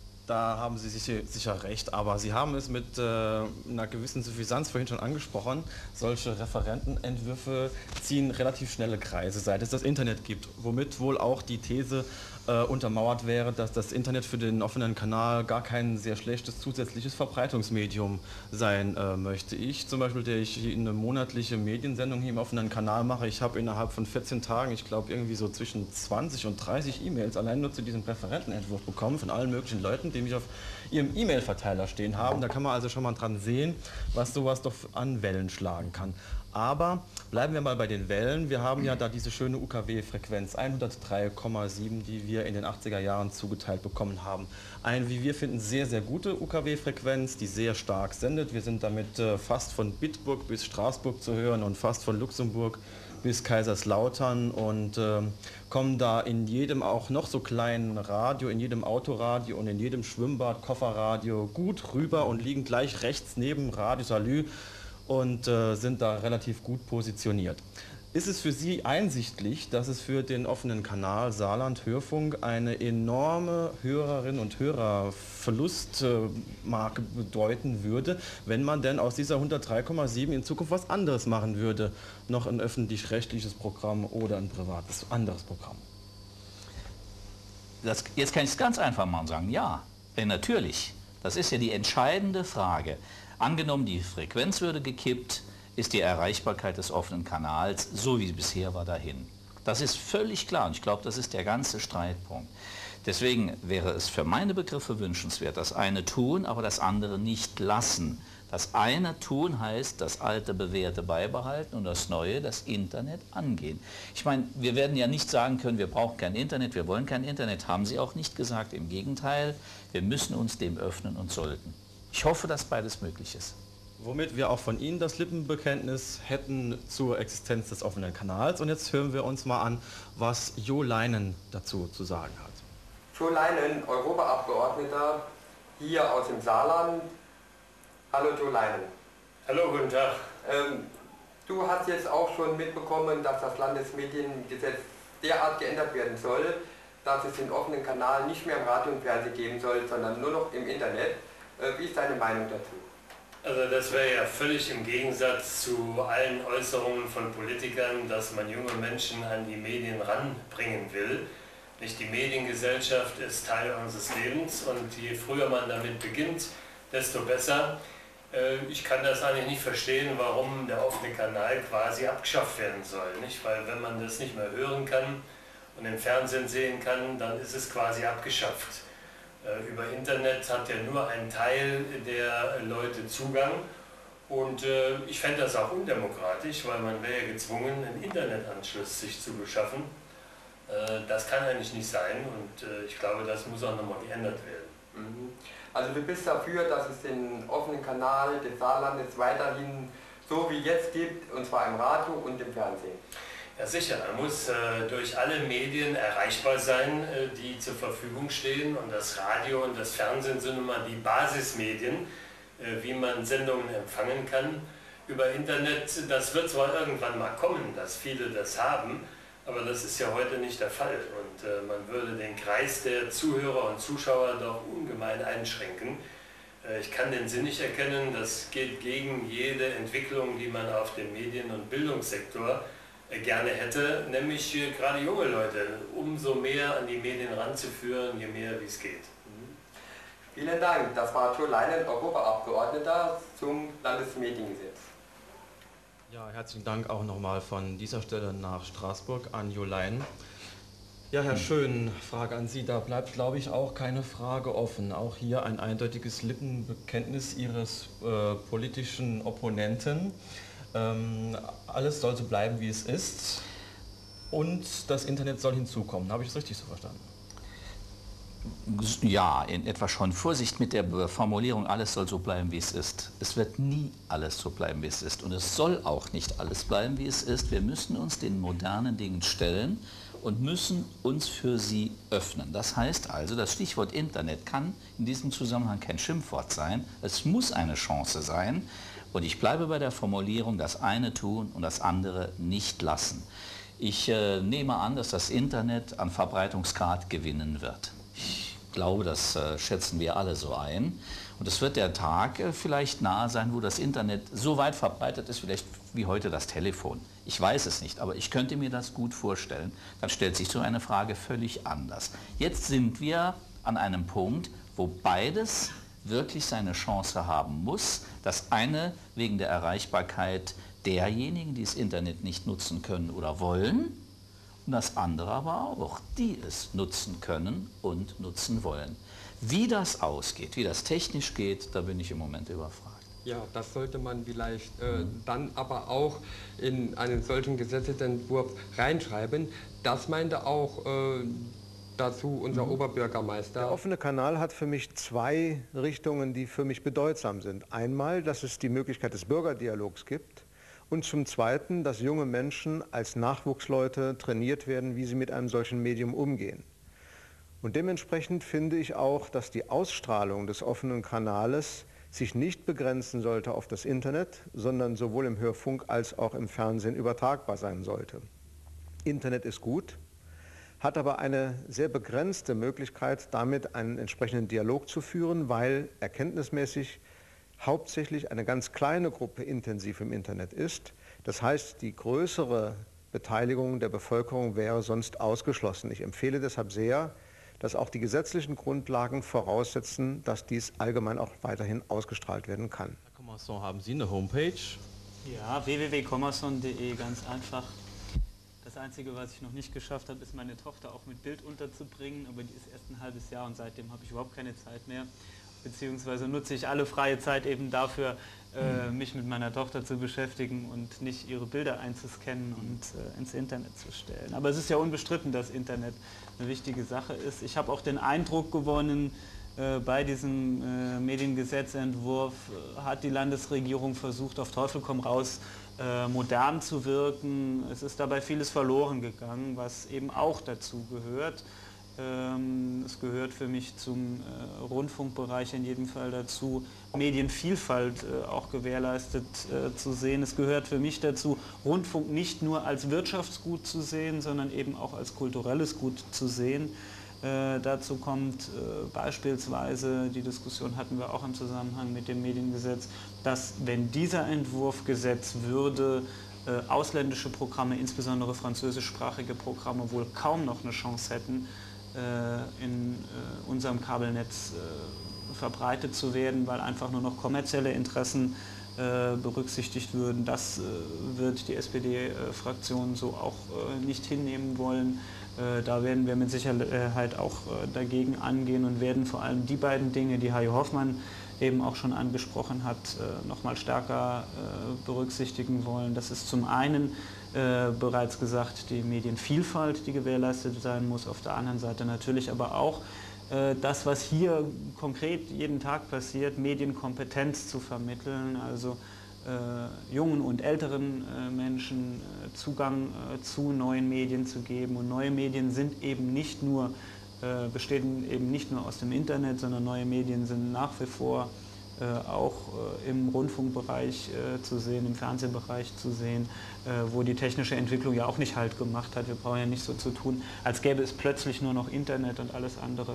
Da haben Sie sicher, sicher recht, aber Sie haben es mit äh, einer gewissen Suffisanz vorhin schon angesprochen. Solche Referentenentwürfe ziehen relativ schnelle Kreise, seit es das Internet gibt, womit wohl auch die These äh, untermauert wäre, dass das Internet für den offenen Kanal gar kein sehr schlechtes zusätzliches Verbreitungsmedium sein äh, möchte. Ich zum Beispiel, der ich eine monatliche Mediensendung hier im offenen Kanal mache, ich habe innerhalb von vierzehn Tagen, ich glaube irgendwie so zwischen zwanzig und dreißig E-Mails allein nur zu diesem Referentenentwurf bekommen von allen möglichen Leuten, die mich auf ihrem E-Mail-Verteiler stehen haben. Da kann man also schon mal dran sehen, was sowas doch an Wellen schlagen kann. Aber bleiben wir mal bei den Wellen. Wir haben ja da diese schöne U K W-Frequenz hundertdrei Komma sieben, die wir in den achtziger Jahren zugeteilt bekommen haben. Eine, wie wir finden, sehr, sehr gute U K W-Frequenz, die sehr stark sendet. Wir sind damit äh, fast von Bitburg bis Straßburg zu hören und fast von Luxemburg bis Kaiserslautern und äh, kommen da in jedem auch noch so kleinen Radio, in jedem Autoradio und in jedem Schwimmbad, Kofferradio gut rüber und liegen gleich rechts neben Radio Salü und äh, sind da relativ gut positioniert. Ist es für Sie einsichtlich, dass es für den offenen Kanal Saarland Hörfunk eine enorme Hörerinnen- und Hörerverlustmarke bedeuten würde, wenn man denn aus dieser hundertdrei Komma sieben in Zukunft was anderes machen würde? Noch ein öffentlich-rechtliches Programm oder ein privates, anderes Programm? Das, jetzt kann ich es ganz einfach mal sagen, ja, denn natürlich. Das ist ja die entscheidende Frage. Angenommen, die Frequenz würde gekippt, ist die Erreichbarkeit des offenen Kanals, so wie es bisher war, dahin. Das ist völlig klar und ich glaube, das ist der ganze Streitpunkt. Deswegen wäre es für meine Begriffe wünschenswert, das eine tun, aber das andere nicht lassen. Das eine tun heißt, das alte Bewährte beibehalten und das neue, das Internet angehen. Ich meine, wir werden ja nicht sagen können, wir brauchen kein Internet, wir wollen kein Internet, haben Sie auch nicht gesagt. Im Gegenteil, wir müssen uns dem öffnen und sollten. Ich hoffe, dass beides möglich ist. Womit wir auch von Ihnen das Lippenbekenntnis hätten zur Existenz des offenen Kanals. Und jetzt hören wir uns mal an, was Jo Leinen dazu zu sagen hat. Jo Leinen, Europaabgeordneter hier aus dem Saarland. Hallo Jo Leinen. Hallo, guten Tag. Ähm, du hast jetzt auch schon mitbekommen, dass das Landesmediengesetz derart geändert werden soll, dass es den offenen Kanal nicht mehr im Radio und Fernsehen geben soll, sondern nur noch im Internet. Äh, wie ist deine Meinung dazu? Also das wäre ja völlig im Gegensatz zu allen Äußerungen von Politikern, dass man junge Menschen an die Medien ranbringen will. Nicht, die Mediengesellschaft ist Teil unseres Lebens und je früher man damit beginnt, desto besser. Ich kann das eigentlich nicht verstehen, warum der offene Kanal quasi abgeschafft werden soll. Nicht? Weil wenn man das nicht mehr hören kann und im Fernsehen sehen kann, dann ist es quasi abgeschafft. Über Internet hat ja nur ein Teil der Leute Zugang und äh, ich fände das auch undemokratisch, weil man wäre ja gezwungen, einen Internetanschluss sich zu beschaffen. Äh, das kann eigentlich nicht sein und äh, ich glaube, das muss auch nochmal geändert werden. Mhm. Also du bist dafür, dass es den offenen Kanal des Saarlandes weiterhin so wie jetzt gibt, und zwar im Radio und im Fernsehen? Ja sicher, er muss äh, durch alle Medien erreichbar sein, äh, die zur Verfügung stehen und das Radio und das Fernsehen sind nun mal die Basismedien, äh, wie man Sendungen empfangen kann. Über Internet, das wird zwar irgendwann mal kommen, dass viele das haben, aber das ist ja heute nicht der Fall und äh, man würde den Kreis der Zuhörer und Zuschauer doch ungemein einschränken. Äh, ich kann den Sinn nicht erkennen, das geht gegen jede Entwicklung, die man auf dem Medien- und Bildungssektor gerne hätte, nämlich gerade junge Leute umso mehr an die Medien ranzuführen, je mehr wie es geht. Mhm. Vielen Dank, das war Jo Leinen, Europaabgeordneter zum Landesmediengesetz. Ja, herzlichen Dank auch nochmal von dieser Stelle nach Straßburg an Jo Leinen. Ja, Herr Schön, Frage an Sie, da bleibt, glaube ich, auch keine Frage offen. Auch hier ein eindeutiges Lippenbekenntnis Ihres äh, politischen Opponenten. Ähm, alles soll so bleiben, wie es ist und das Internet soll hinzukommen. Habe ich es richtig so verstanden? Ja, in etwa schon. Vorsicht mit der Formulierung, alles soll so bleiben, wie es ist. Es wird nie alles so bleiben, wie es ist. Und es soll auch nicht alles bleiben, wie es ist. Wir müssen uns den modernen Dingen stellen und müssen uns für sie öffnen. Das heißt also, das Stichwort Internet kann in diesem Zusammenhang kein Schimpfwort sein. Es muss eine Chance sein. Und ich bleibe bei der Formulierung, das eine tun und das andere nicht lassen. Ich äh, nehme an, dass das Internet an Verbreitungsgrad gewinnen wird. Ich glaube, das äh, schätzen wir alle so ein. Und es wird der Tag äh, vielleicht nahe sein, wo das Internet so weit verbreitet ist, vielleicht wie heute das Telefon. Ich weiß es nicht, aber ich könnte mir das gut vorstellen. Dann stellt sich so eine Frage völlig anders. Jetzt sind wir an einem Punkt, wo beides wirklich seine Chance haben muss. Das eine wegen der Erreichbarkeit derjenigen, die das Internet nicht nutzen können oder wollen, und das andere aber auch, die es nutzen können und nutzen wollen. Wie das ausgeht, wie das technisch geht, da bin ich im Moment überfragt. Ja, das sollte man vielleicht äh, dann aber auch in einen solchen Gesetzesentwurf reinschreiben. Das meinte auch äh, dazu unser mhm. Oberbürgermeister. Der offene Kanal hat für mich zwei Richtungen, die für mich bedeutsam sind. Einmal, dass es die Möglichkeit des Bürgerdialogs gibt und zum Zweiten, dass junge Menschen als Nachwuchsleute trainiert werden, wie sie mit einem solchen Medium umgehen. Und dementsprechend finde ich auch, dass die Ausstrahlung des offenen Kanales sich nicht begrenzen sollte auf das Internet, sondern sowohl im Hörfunk als auch im Fernsehen übertragbar sein sollte. Internet ist gut, hat aber eine sehr begrenzte Möglichkeit, damit einen entsprechenden Dialog zu führen, weil erkenntnismäßig hauptsächlich eine ganz kleine Gruppe intensiv im Internet ist. Das heißt, die größere Beteiligung der Bevölkerung wäre sonst ausgeschlossen. Ich empfehle deshalb sehr, dass auch die gesetzlichen Grundlagen voraussetzen, dass dies allgemein auch weiterhin ausgestrahlt werden kann. Herr Commerson, haben Sie eine Homepage? Ja, w w w punkt commerson punkt de, ganz einfach. Das Einzige, was ich noch nicht geschafft habe, ist meine Tochter auch mit Bild unterzubringen, aber die ist erst ein halbes Jahr und seitdem habe ich überhaupt keine Zeit mehr. Beziehungsweise nutze ich alle freie Zeit eben dafür, äh, mich mit meiner Tochter zu beschäftigen und nicht ihre Bilder einzuscannen und äh, ins Internet zu stellen. Aber es ist ja unbestritten, dass Internet eine wichtige Sache ist. Ich habe auch den Eindruck gewonnen, Äh, bei diesem äh, Mediengesetzentwurf äh, hat die Landesregierung versucht, auf Teufel komm raus äh, modern zu wirken. Es ist dabei vieles verloren gegangen, was eben auch dazu gehört. Ähm, es gehört für mich zum äh, Rundfunkbereich in jedem Fall dazu, Medienvielfalt äh, auch gewährleistet äh, zu sehen. Es gehört für mich dazu, Rundfunk nicht nur als Wirtschaftsgut zu sehen, sondern eben auch als kulturelles Gut zu sehen. Äh, dazu kommt äh, beispielsweise, die Diskussion hatten wir auch im Zusammenhang mit dem Mediengesetz, dass wenn dieser Entwurf Gesetz würde, äh, ausländische Programme, insbesondere französischsprachige Programme, wohl kaum noch eine Chance hätten, äh, in äh, unserem Kabelnetz äh, verbreitet zu werden, weil einfach nur noch kommerzielle Interessen äh, berücksichtigt würden. Das äh, wird die S P D-Fraktion so auch äh, nicht hinnehmen wollen. Da werden wir mit Sicherheit auch dagegen angehen und werden vor allem die beiden Dinge, die Hajo Hoffmann eben auch schon angesprochen hat, noch mal stärker berücksichtigen wollen. Das ist zum einen bereits gesagt die Medienvielfalt, die gewährleistet sein muss, auf der anderen Seite natürlich aber auch das, was hier konkret jeden Tag passiert, Medienkompetenz zu vermitteln, also Äh, jungen und älteren äh, Menschen äh, Zugang äh, zu neuen Medien zu geben. Und neue Medien sind eben nicht nur, äh, bestehen eben nicht nur aus dem Internet, sondern neue Medien sind nach wie vor äh, auch äh, im Rundfunkbereich äh, zu sehen, im Fernsehbereich zu sehen, äh, wo die technische Entwicklung ja auch nicht Halt gemacht hat. Wir brauchen ja nicht so zu tun, als gäbe es plötzlich nur noch Internet und alles andere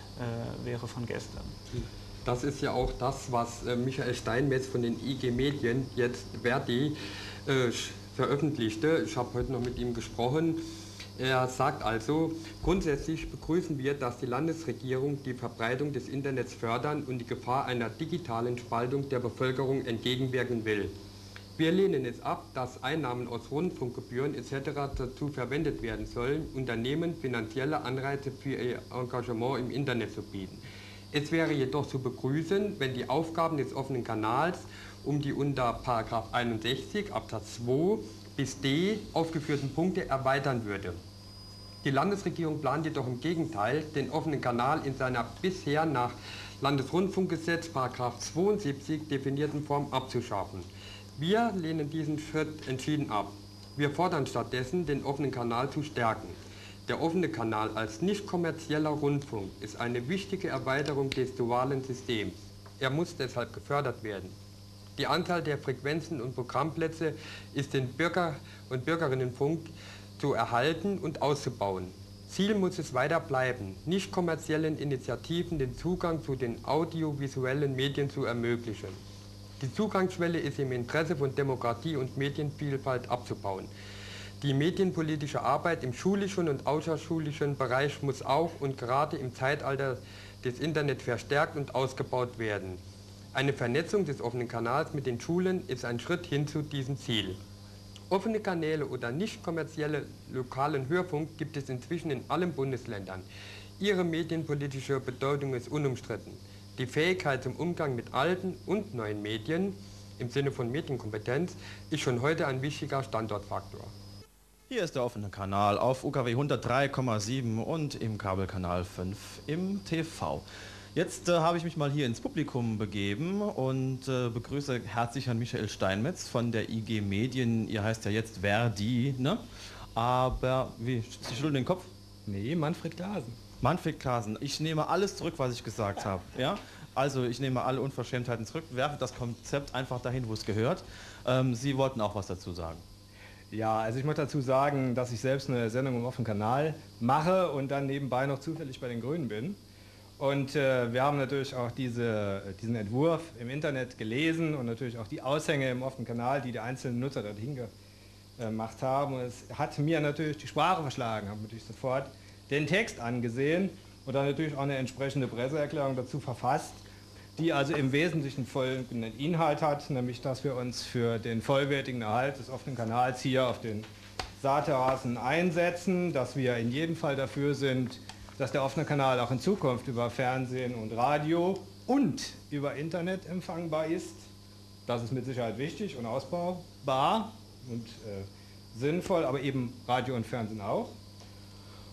äh, wäre von gestern. Das ist ja auch das, was äh, Michael Steinmetz von den I G Medien, jetzt Verdi, äh, veröffentlichte. Ich habe heute noch mit ihm gesprochen. Er sagt also, grundsätzlich begrüßen wir, dass die Landesregierung die Verbreitung des Internets fördern und die Gefahr einer digitalen Spaltung der Bevölkerung entgegenwirken will. Wir lehnen es ab, dass Einnahmen aus Rundfunkgebühren et cetera dazu verwendet werden sollen, Unternehmen finanzielle Anreize für ihr Engagement im Internet zu bieten. Es wäre jedoch zu begrüßen, wenn die Aufgaben des offenen Kanals um die unter Paragraph einundsechzig Absatz zwei bis D aufgeführten Punkte erweitern würde. Die Landesregierung plant jedoch im Gegenteil, den offenen Kanal in seiner bisher nach Landesrundfunkgesetz Paragraph zweiundsiebzig definierten Form abzuschaffen. Wir lehnen diesen Schritt entschieden ab. Wir fordern stattdessen, den offenen Kanal zu stärken. Der offene Kanal als nicht kommerzieller Rundfunk ist eine wichtige Erweiterung des dualen Systems. Er muss deshalb gefördert werden. Die Anzahl der Frequenzen und Programmplätze ist den Bürger- und Bürgerinnenfunk zu erhalten und auszubauen. Ziel muss es weiter bleiben, nicht kommerziellen Initiativen den Zugang zu den audiovisuellen Medien zu ermöglichen. Die Zugangsschwelle ist im Interesse von Demokratie und Medienvielfalt abzubauen. Die medienpolitische Arbeit im schulischen und außerschulischen Bereich muss auch und gerade im Zeitalter des Internet verstärkt und ausgebaut werden. Eine Vernetzung des offenen Kanals mit den Schulen ist ein Schritt hin zu diesem Ziel. Offene Kanäle oder nicht kommerzielle lokalen Hörfunk gibt es inzwischen in allen Bundesländern. Ihre medienpolitische Bedeutung ist unumstritten. Die Fähigkeit zum Umgang mit alten und neuen Medien im Sinne von Medienkompetenz ist schon heute ein wichtiger Standortfaktor. Hier ist der offene Kanal auf U K W hundertdrei Komma sieben und im Kabelkanal fünf im T V. Jetzt äh, habe ich mich mal hier ins Publikum begeben und äh, begrüße herzlich Herrn Michael Steinmetz von der I G Medien. Ihr heißt ja jetzt Verdi, ne? Aber, wie, Sie schütteln den Kopf? Nee, Manfred Glasen. Manfred Glasen. Ich nehme alles zurück, was ich gesagt habe. Ja? Also ich nehme alle Unverschämtheiten zurück, werfe das Konzept einfach dahin, wo es gehört. Ähm, Sie wollten auch was dazu sagen. Ja, also ich muss dazu sagen, dass ich selbst eine Sendung im offenen Kanal mache und dann nebenbei noch zufällig bei den Grünen bin. Und äh, wir haben natürlich auch diese, diesen Entwurf im Internet gelesen und natürlich auch die Aushänge im offenen Kanal, die die einzelnen Nutzer dorthin gemacht haben. Und es hat mir natürlich die Sprache verschlagen, habe natürlich sofort den Text angesehen und dann natürlich auch eine entsprechende Presseerklärung dazu verfasst, die also im Wesentlichen folgenden Inhalt hat, nämlich dass wir uns für den vollwertigen Erhalt des offenen Kanals hier auf den Saarterrassen einsetzen, dass wir in jedem Fall dafür sind, dass der offene Kanal auch in Zukunft über Fernsehen und Radio und über Internet empfangbar ist. Das ist mit Sicherheit wichtig und ausbaubar und äh, sinnvoll, aber eben Radio und Fernsehen auch.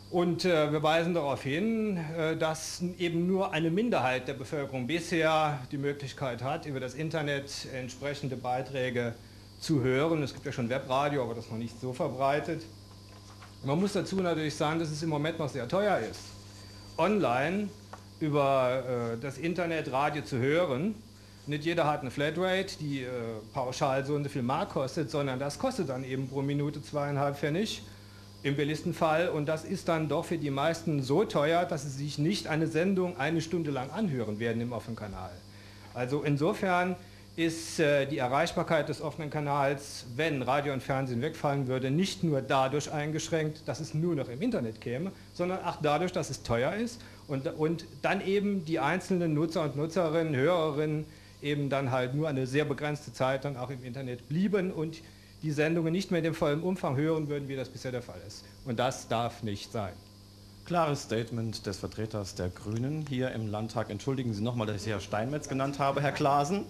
Und äh, wir weisen darauf hin, äh, dass eben nur eine Minderheit der Bevölkerung bisher die Möglichkeit hat, über das Internet entsprechende Beiträge zu hören. Es gibt ja schon Webradio, aber das ist noch nicht so verbreitet. Man muss dazu natürlich sagen, dass es im Moment noch sehr teuer ist, online über äh, das Internet Radio zu hören. Nicht jeder hat eine Flatrate, die äh, pauschal so und so viel Mark kostet, sondern das kostet dann eben pro Minute zweieinhalb Pfennig. Im billigsten Fall, und das ist dann doch für die meisten so teuer, dass sie sich nicht eine Sendung eine Stunde lang anhören werden im offenen Kanal. Also insofern ist äh, die Erreichbarkeit des offenen Kanals, wenn Radio und Fernsehen wegfallen würde, nicht nur dadurch eingeschränkt, dass es nur noch im Internet käme, sondern auch dadurch, dass es teuer ist und, und dann eben die einzelnen Nutzer und Nutzerinnen, Hörerinnen eben dann halt nur eine sehr begrenzte Zeit dann auch im Internet blieben und die Sendungen nicht mehr in dem vollen Umfang hören würden, wie das bisher der Fall ist. Und das darf nicht sein. Klares Statement des Vertreters der Grünen hier im Landtag. Entschuldigen Sie nochmal, dass ich Sie Herr Steinmetz genannt habe, Herr Klaasen.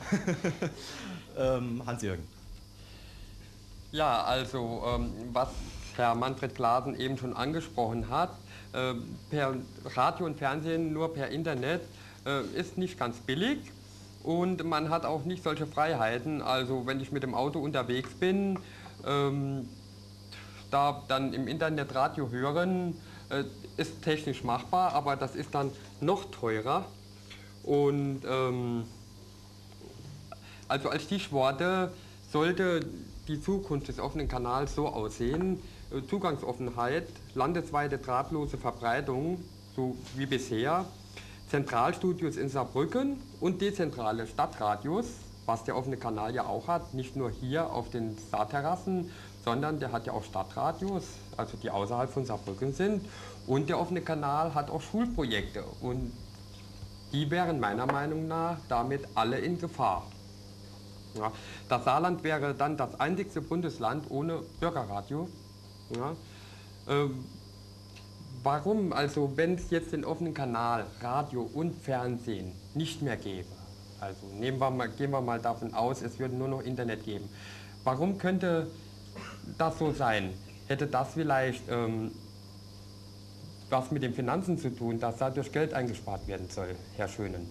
ähm, Hans-Jürgen. Ja, also ähm, was Herr Manfred Klaasen eben schon angesprochen hat, äh, per Radio und Fernsehen nur per Internet äh, ist nicht ganz billig. Und man hat auch nicht solche Freiheiten, also wenn ich mit dem Auto unterwegs bin, ähm, da dann im Internet Radio hören, äh, ist technisch machbar, aber das ist dann noch teurer. Und ähm, also als Stichworte sollte die Zukunft des offenen Kanals so aussehen: äh, Zugangsoffenheit, landesweite drahtlose Verbreitung, so wie bisher, Zentralstudios in Saarbrücken und dezentrale Stadtradios, was der offene Kanal ja auch hat, nicht nur hier auf den Saarterrassen, sondern der hat ja auch Stadtradios, also die außerhalb von Saarbrücken sind. Und der offene Kanal hat auch Schulprojekte und die wären meiner Meinung nach damit alle in Gefahr. Ja, das Saarland wäre dann das einzigste Bundesland ohne Bürgerradio. Ja, ähm, Warum, also wenn es jetzt den offenen Kanal, Radio und Fernsehen nicht mehr gäbe, also nehmen wir mal, gehen wir mal davon aus, es würde nur noch Internet geben, warum könnte das so sein? Hätte das vielleicht ähm, was mit den Finanzen zu tun, dass dadurch Geld eingespart werden soll, Herr Schönen?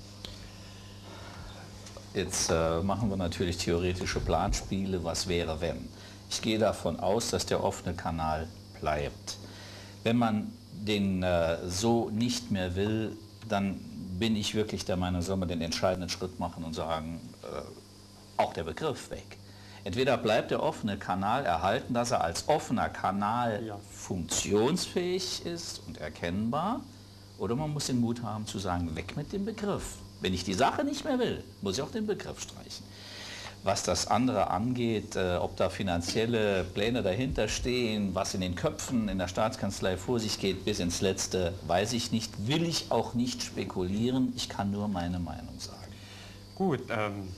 Jetzt äh, machen wir natürlich theoretische Planspiele, was wäre wenn. Ich gehe davon aus, dass der offene Kanal bleibt. Wenn man den äh, so nicht mehr will, dann bin ich wirklich der Meinung, soll man den entscheidenden Schritt machen und sagen, äh, auch der Begriff weg. Entweder bleibt der offene Kanal erhalten, dass er als offener Kanal ja. funktionsfähig ist und erkennbar, oder man muss den Mut haben zu sagen, weg mit dem Begriff. Wenn ich die Sache nicht mehr will, muss ich auch den Begriff streichen. Was das andere angeht, äh, ob da finanzielle Pläne dahinter stehen, was in den Köpfen in der Staatskanzlei vor sich geht, bis ins Letzte, weiß ich nicht, will ich auch nicht spekulieren, ich kann nur meine Meinung sagen. Gut, ähm,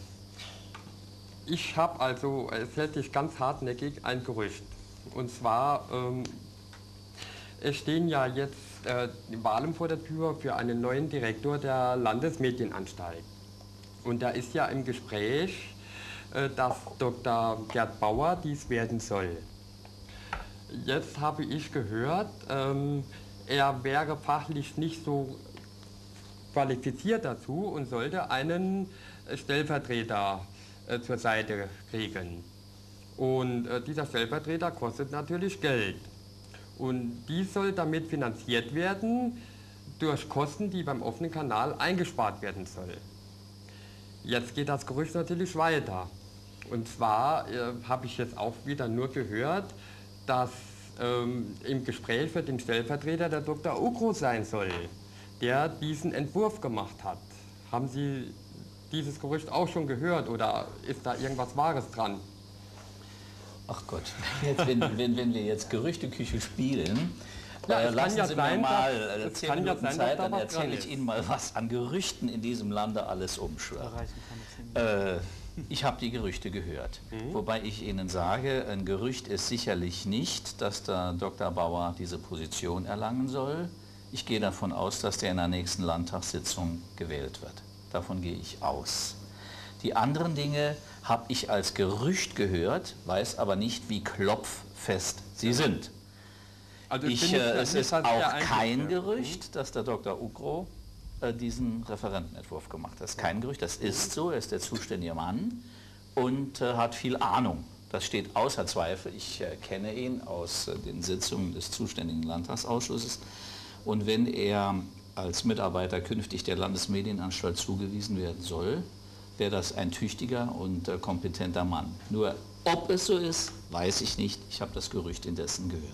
ich habe also, es hält sich ganz hartnäckig, ein Gerücht. Und zwar, ähm, es stehen ja jetzt äh, die Wahlen vor der Tür für einen neuen Direktor der Landesmedienanstalt. Und da ist ja im Gespräch, dass Doktor Gerd Bauer dies werden soll. Jetzt habe ich gehört, ähm, er wäre fachlich nicht so qualifiziert dazu und sollte einen Stellvertreter äh, zur Seite kriegen. Und äh, dieser Stellvertreter kostet natürlich Geld. Und dies soll damit finanziert werden durch Kosten, die beim offenen Kanal eingespart werden sollen. Jetzt geht das Gerücht natürlich weiter. Und zwar äh, habe ich jetzt auch wieder nur gehört, dass ähm, im Gespräch für den Stellvertreter der Doktor Ugro sein soll, der diesen Entwurf gemacht hat. Haben Sie dieses Gerücht auch schon gehört oder ist da irgendwas Wahres dran? Ach Gott, jetzt, wenn, wenn, wenn wir jetzt Gerüchteküche spielen, ja, äh, lassen ja Sie sein, mir mal dass, zehn Minuten ja sein, Zeit, dann erzähle ich Ihnen mal, was an Gerüchten in diesem Lande alles umschwirrt. Äh, ich habe die Gerüchte gehört, mhm. wobei ich Ihnen sage, ein Gerücht ist sicherlich nicht, dass der Doktor Bauer diese Position erlangen soll. Ich gehe davon aus, dass der in der nächsten Landtagssitzung gewählt wird. Davon gehe ich aus. Die anderen Dinge habe ich als Gerücht gehört, weiß aber nicht, wie klopffest sie sind. Also ich, äh, es ist auch kein Gerücht, dass der Doktor Ukro äh, diesen Referentenentwurf gemacht hat. Das ist kein Gerücht, das ist so, er ist der zuständige Mann und äh, hat viel Ahnung. Das steht außer Zweifel. Ich äh, kenne ihn aus äh, den Sitzungen des zuständigen Landtagsausschusses. Und wenn er als Mitarbeiter künftig der Landesmedienanstalt zugewiesen werden soll, wäre das ein tüchtiger und äh, kompetenter Mann. Nur ob es so ist, weiß ich nicht. Ich habe das Gerücht indessen gehört.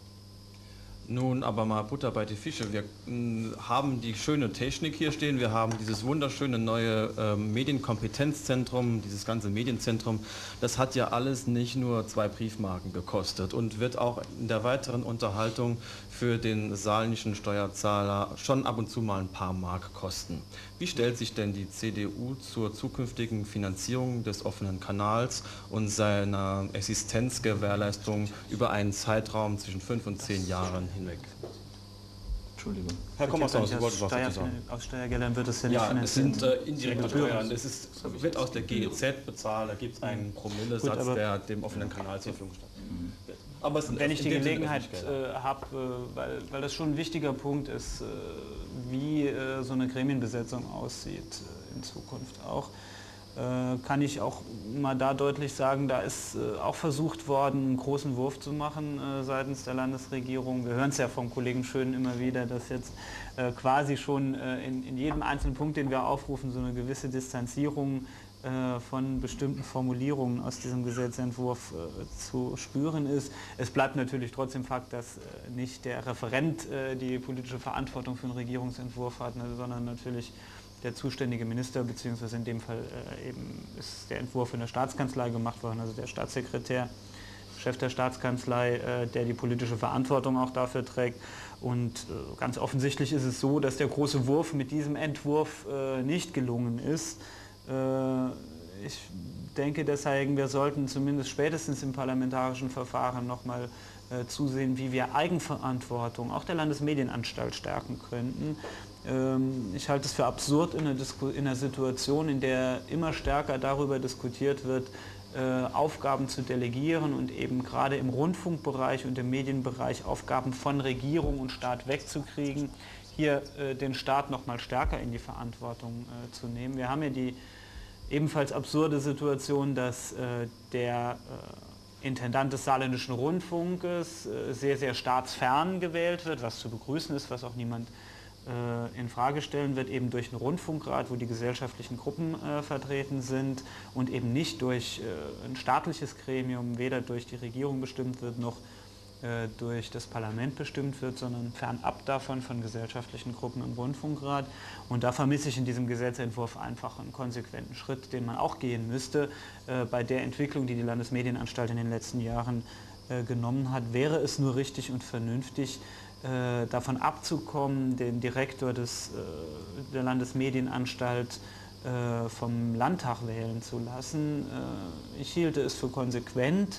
Nun aber mal Butter bei die Fische. Wir mh, haben die schöne Technik hier stehen, wir haben dieses wunderschöne neue äh, Medienkompetenzzentrum, dieses ganze Medienzentrum. Das hat ja alles nicht nur zwei Briefmarken gekostet und wird auch in der weiteren Unterhaltung für den saarländischen Steuerzahler schon ab und zu mal ein paar Mark kosten. Wie stellt sich denn die C D U zur zukünftigen Finanzierung des offenen Kanals und seiner Existenzgewährleistung über einen Zeitraum zwischen fünf und zehn Jahren hinweg? Entschuldigung. Herr Kommershaus, Sie wollten was dazu sagen. Aus Steuergeldern wird es ja nicht ja, finanziert. Es sind äh, indirekte Steuern. Es ist, wird aus der G E Z bezahlt. Da gibt es einen Promillesatz, Gut, der dem offenen Kanal zur Verfügung steht. Mhm. Aber es, wenn ich die Gelegenheit äh, habe, äh, weil, weil das schon ein wichtiger Punkt ist, äh, wie äh, so eine Gremienbesetzung aussieht äh, in Zukunft auch, äh, kann ich auch mal da deutlich sagen, da ist äh, auch versucht worden, einen großen Wurf zu machen äh, seitens der Landesregierung. Wir hören es ja vom Kollegen Schön immer wieder, dass jetzt äh, quasi schon äh, in, in jedem einzelnen Punkt, den wir aufrufen, so eine gewisse Distanzierung von bestimmten Formulierungen aus diesem Gesetzentwurf äh, zu spüren ist. Es bleibt natürlich trotzdem Fakt, dass äh, nicht der Referent äh, die politische Verantwortung für einen Regierungsentwurf hat, ne, sondern natürlich der zuständige Minister, beziehungsweise in dem Fall äh, eben ist der Entwurf in der Staatskanzlei gemacht worden, also der Staatssekretär, Chef der Staatskanzlei, äh, der die politische Verantwortung auch dafür trägt. Und äh, ganz offensichtlich ist es so, dass der große Wurf mit diesem Entwurf äh, nicht gelungen ist. Ich denke deswegen, wir sollten zumindest spätestens im parlamentarischen Verfahren nochmal äh, zusehen, wie wir Eigenverantwortung auch der Landesmedienanstalt stärken könnten. Ähm, ich halte es für absurd in einer, Disku in einer Situation, in der immer stärker darüber diskutiert wird, äh, Aufgaben zu delegieren und eben gerade im Rundfunkbereich und im Medienbereich Aufgaben von Regierung und Staat wegzukriegen, hier äh, den Staat noch mal stärker in die Verantwortung äh, zu nehmen. Wir haben ja die ebenfalls absurde Situation, dass äh, der äh, Intendant des Saarländischen Rundfunkes äh, sehr, sehr staatsfern gewählt wird, was zu begrüßen ist, was auch niemand äh, in Frage stellen wird, eben durch einen Rundfunkrat, wo die gesellschaftlichen Gruppen äh, vertreten sind und eben nicht durch äh, ein staatliches Gremium, weder durch die Regierung bestimmt wird, noch durch das Parlament bestimmt wird, sondern fernab davon von gesellschaftlichen Gruppen im Rundfunkrat. Und da vermisse ich in diesem Gesetzentwurf einfach einen konsequenten Schritt, den man auch gehen müsste. Äh, bei der Entwicklung, die die Landesmedienanstalt in den letzten Jahren äh, genommen hat, wäre es nur richtig und vernünftig, äh, davon abzukommen, den Direktor des, äh, der Landesmedienanstalt äh, vom Landtag wählen zu lassen. Äh, ich hielte es für konsequent,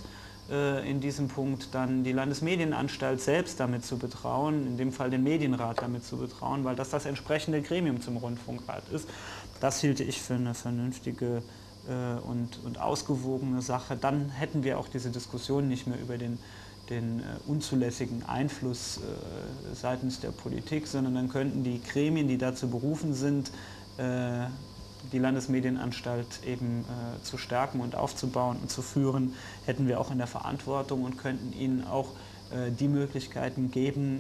in diesem Punkt dann die Landesmedienanstalt selbst damit zu betrauen, in dem Fall den Medienrat damit zu betrauen, weil das das entsprechende Gremium zum Rundfunkrat ist. Das hielte ich für eine vernünftige äh, und, und ausgewogene Sache. Dann hätten wir auch diese Diskussion nicht mehr über den, den äh, unzulässigen Einfluss äh, seitens der Politik, sondern dann könnten die Gremien, die dazu berufen sind, äh, die Landesmedienanstalt eben äh, zu stärken und aufzubauen und zu führen, hätten wir auch in der Verantwortung und könnten ihnen auch äh, die Möglichkeiten geben,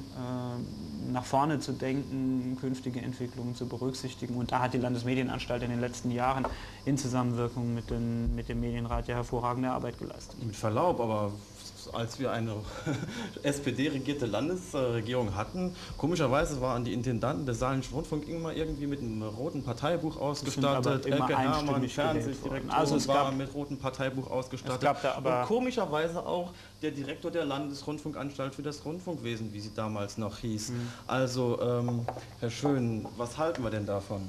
äh, nach vorne zu denken, künftige Entwicklungen zu berücksichtigen. Und da hat die Landesmedienanstalt in den letzten Jahren in Zusammenwirkung mit, den, mit dem Medienrat ja hervorragende Arbeit geleistet. Mit Verlaub, aber als wir eine S P D-regierte Landesregierung hatten, komischerweise waren die Intendanten des Saarländischen Rundfunks immer irgendwie mit einem roten Parteibuch ausgestattet. Elke Herrmann, Fernsehdirektor, also es war mit rotem Parteibuch ausgestattet. Es gab da aber und komischerweise auch der Direktor der Landesrundfunkanstalt für das Rundfunkwesen, wie sie damals noch hieß. Mhm. Also, ähm, Herr Schön, was halten wir denn davon?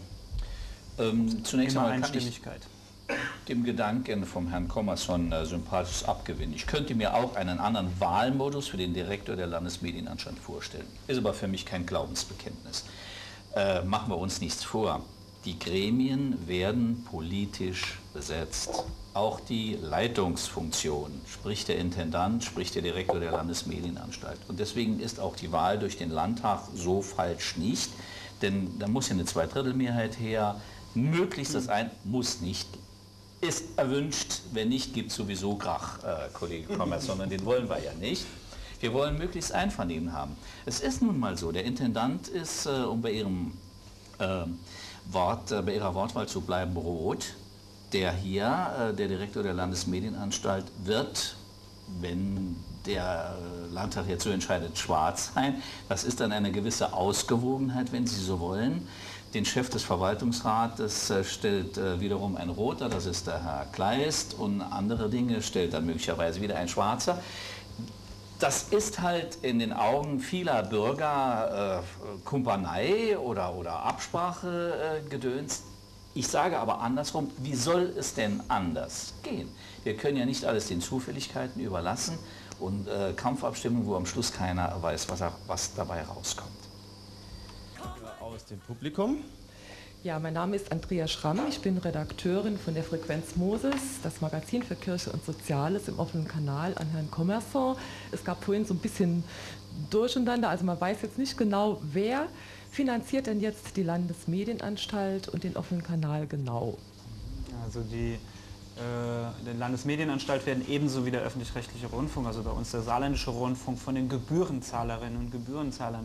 Ähm, zunächst einmal kann ich dem Gedanken vom Herrn Kommersson äh, sympathisch abgewinnen. Ich könnte mir auch einen anderen Wahlmodus für den Direktor der Landesmedienanstalt vorstellen. Ist aber für mich kein Glaubensbekenntnis. Äh, machen wir uns nichts vor. Die Gremien werden politisch besetzt. Auch die Leitungsfunktion, sprich der Intendant, sprich der Direktor der Landesmedienanstalt. Und deswegen ist auch die Wahl durch den Landtag so falsch nicht, denn da muss ja eine Zweidrittelmehrheit her. Möglichst das ein, muss nicht, ist erwünscht. Wenn nicht, gibt es sowieso Krach, äh, Kollege Kommers, sondern den wollen wir ja nicht. Wir wollen möglichst Einvernehmen haben. Es ist nun mal so, der Intendant ist, äh, um bei Ihrem äh, Wort, äh, bei Ihrer Wortwahl zu bleiben, rot. Der hier, äh, der Direktor der Landesmedienanstalt, wird, wenn der Landtag jetzt so entscheidet, schwarz sein. Das ist dann eine gewisse Ausgewogenheit, wenn Sie so wollen. Den Chef des Verwaltungsrates äh, stellt äh, wiederum ein Roter, das ist der Herr Kleist, und andere Dinge stellt dann möglicherweise wieder ein Schwarzer. Das ist halt in den Augen vieler Bürger äh, Kumpanei oder, oder Absprachegedöns. Äh, ich sage aber andersrum, wie soll es denn anders gehen? Wir können ja nicht alles den Zufälligkeiten überlassen und äh, Kampfabstimmung, wo am Schluss keiner weiß, was, er, was dabei rauskommt. Aus dem Publikum. Ja, mein Name ist Andrea Schramm, ich bin Redakteurin von der Frequenz Moses, das Magazin für Kirche und Soziales im offenen Kanal an Herrn Commerson. Es gab vorhin so ein bisschen Durcheinander, also man weiß jetzt nicht genau, wer finanziert denn jetzt die Landesmedienanstalt und den offenen Kanal genau? Also die, äh, die Landesmedienanstalt werden ebenso wie der öffentlich-rechtliche Rundfunk, also bei uns der saarländische Rundfunk, von den Gebührenzahlerinnen und Gebührenzahlern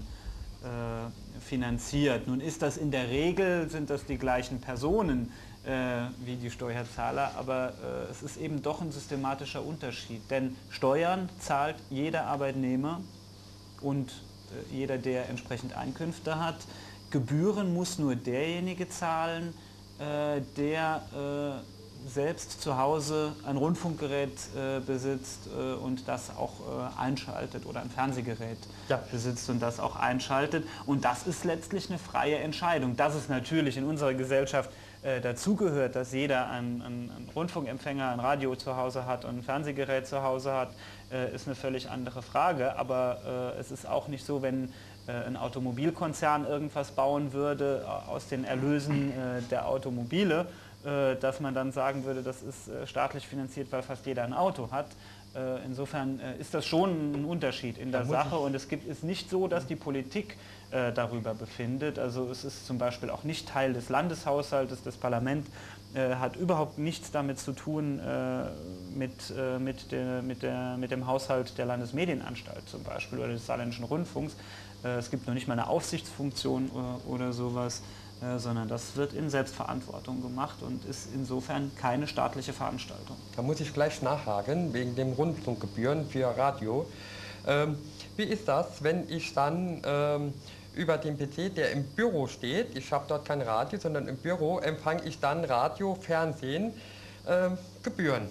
äh, finanziert. Nun ist das in der Regel, sind das die gleichen Personen äh, wie die Steuerzahler, aber äh, es ist eben doch ein systematischer Unterschied, denn Steuern zahlt jeder Arbeitnehmer und äh, jeder, der entsprechend Einkünfte hat. Gebühren muss nur derjenige zahlen, äh, der äh, selbst zu Hause ein Rundfunkgerät äh, besitzt äh, und das auch äh, einschaltet oder ein Fernsehgerät ja. besitzt und das auch einschaltet. Und das ist letztlich eine freie Entscheidung. Dass es natürlich in unserer Gesellschaft äh, dazugehört, dass jeder einen, einen, einen Rundfunkempfänger, ein Radio zu Hause hat und ein Fernsehgerät zu Hause hat, äh, ist eine völlig andere Frage. Aber äh, es ist auch nicht so, wenn äh, ein Automobilkonzern irgendwas bauen würde aus den Erlösen äh, der Automobile, dass man dann sagen würde, das ist staatlich finanziert, weil fast jeder ein Auto hat. Insofern ist das schon ein Unterschied in der Sache und es gibt, ist nicht so, dass die Politik darüber befindet. Also es ist zum Beispiel auch nicht Teil des Landeshaushaltes. Das Parlament hat überhaupt nichts damit zu tun mit, mit, der, mit, der, mit dem Haushalt der Landesmedienanstalt zum Beispiel oder des saarländischen Rundfunks. Es gibt noch nicht mal eine Aufsichtsfunktion oder, oder sowas. Sondern das wird in Selbstverantwortung gemacht und ist insofern keine staatliche Veranstaltung. Da muss ich gleich nachhaken, wegen den Rundfunkgebühren für Radio. Ähm, wie ist das, wenn ich dann ähm, über den P C, der im Büro steht, ich habe dort kein Radio, sondern im Büro, empfange ich dann Radio, Fernsehen, ähm, Gebühren?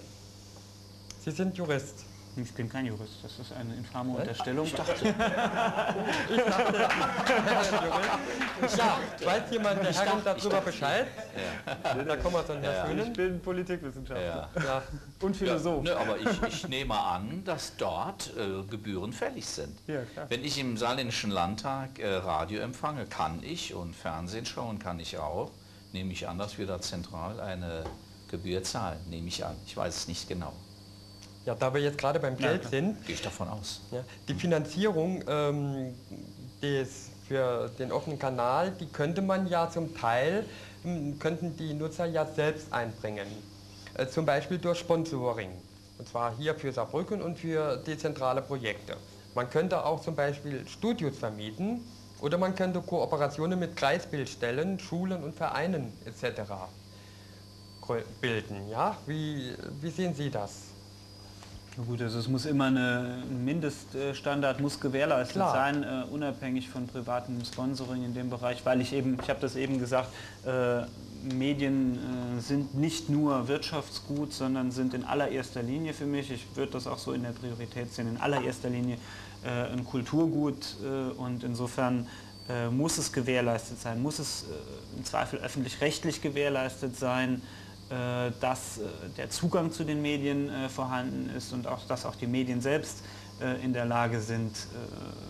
Sie sind Jurist. Ich bin kein Jurist, das ist eine infame Unterstellung. Ich dachte, ich dachte, ja, weiß jemand der Herren darüber Bescheid? Ja. Da kommen wir dann Herr Schönen. Ich bin Politikwissenschaftler ja. Ja. und Philosoph. Ja, ne, aber ich, ich nehme an, dass dort äh, Gebühren fällig sind. Ja, klar. Wenn ich im Saarländischen Landtag äh, Radio empfange, kann ich, und Fernsehen schauen kann ich auch, nehme ich an, dass wir da zentral eine Gebühr zahlen, nehme ich an. Ich weiß es nicht genau. Ja, da wir jetzt gerade beim Geld ja, sind, gehe ich davon aus. Ja, die Finanzierung ähm, des, für den offenen Kanal, die könnte man ja zum Teil, könnten die Nutzer ja selbst einbringen. Äh, zum Beispiel durch Sponsoring. Und zwar hier für Saarbrücken und für dezentrale Projekte. Man könnte auch zum Beispiel Studios vermieten oder man könnte Kooperationen mit Kreisbildstellen, Schulen und Vereinen et cetera bilden. Ja? Wie, wie sehen Sie das? Na gut, also es muss immer eine, ein Mindeststandard muss gewährleistet Klar. sein, äh, unabhängig von privatem Sponsoring in dem Bereich, weil ich eben, ich habe das eben gesagt, äh, Medien äh, sind nicht nur Wirtschaftsgut, sondern sind in allererster Linie für mich, ich würde das auch so in der Priorität sehen, in allererster Linie äh, ein Kulturgut äh, und insofern äh, muss es gewährleistet sein, muss es äh, im Zweifel öffentlich-rechtlich gewährleistet sein, dass der Zugang zu den Medien vorhanden ist und auch, dass auch die Medien selbst in der Lage sind,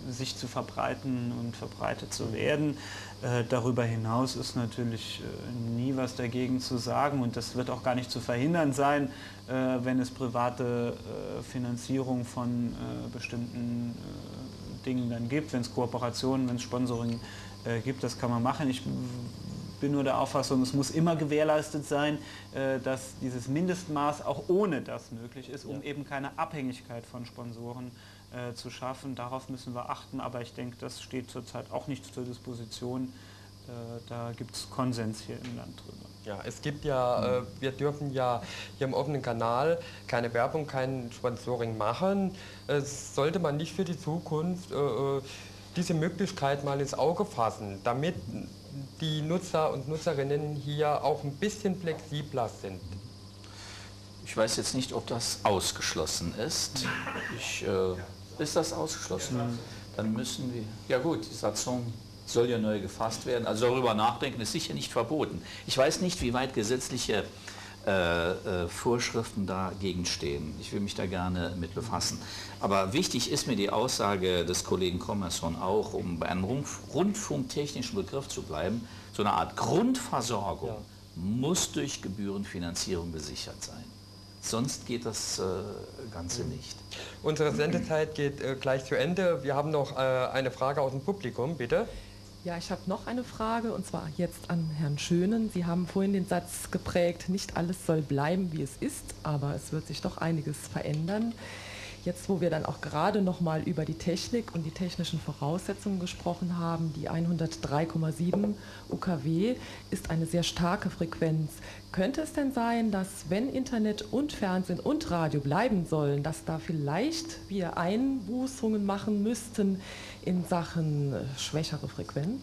sich zu verbreiten und verbreitet zu werden. Äh, darüber hinaus ist natürlich äh, nie was dagegen zu sagen und das wird auch gar nicht zu verhindern sein, äh, wenn es private äh, Finanzierung von äh, bestimmten äh, Dingen dann gibt, wenn es Kooperationen, wenn es Sponsoring äh, gibt, das kann man machen. Ich bin nur der Auffassung, es muss immer gewährleistet sein, äh, dass dieses Mindestmaß auch ohne das möglich ist, um ja. eben keine Abhängigkeit von Sponsoren äh, zu schaffen. Darauf müssen wir achten, aber ich denke, das steht zurzeit auch nicht zur Disposition. Äh, da gibt es Konsens hier im Land drüber. Ja, es gibt ja, äh, wir dürfen ja hier im offenen Kanal keine Werbung, kein Sponsoring machen. Äh, sollte man nicht für die Zukunft äh, diese Möglichkeit mal ins Auge fassen, damit die Nutzer und Nutzerinnen hier auch ein bisschen flexibler sind. Ich weiß jetzt nicht, ob das ausgeschlossen ist. Ich, äh, ist das ausgeschlossen? Dann müssen wir... Ja gut, die Satzung soll ja neu gefasst werden. Also darüber nachdenken ist sicher nicht verboten. Ich weiß nicht, wie weit gesetzliche äh, äh, Vorschriften dagegen stehen. Ich will mich da gerne mit befassen. Aber wichtig ist mir die Aussage des Kollegen Commerson auch, um bei einem Rundf rundfunktechnischen Begriff zu bleiben, so eine Art Grundversorgung ja. muss durch Gebührenfinanzierung gesichert sein. Sonst geht das äh, Ganze nicht. Unsere Sendezeit geht äh, gleich zu Ende. Wir haben noch äh, eine Frage aus dem Publikum, bitte. Ja, ich habe noch eine Frage und zwar jetzt an Herrn Schönen. Sie haben vorhin den Satz geprägt, nicht alles soll bleiben, wie es ist, aber es wird sich doch einiges verändern. Jetzt, wo wir dann auch gerade noch mal über die Technik und die technischen Voraussetzungen gesprochen haben, die hundertdrei Komma sieben U K W ist eine sehr starke Frequenz. Könnte es denn sein, dass wenn Internet und Fernsehen und Radio bleiben sollen, dass da vielleicht wir Einbußungen machen müssten in Sachen schwächere Frequenz?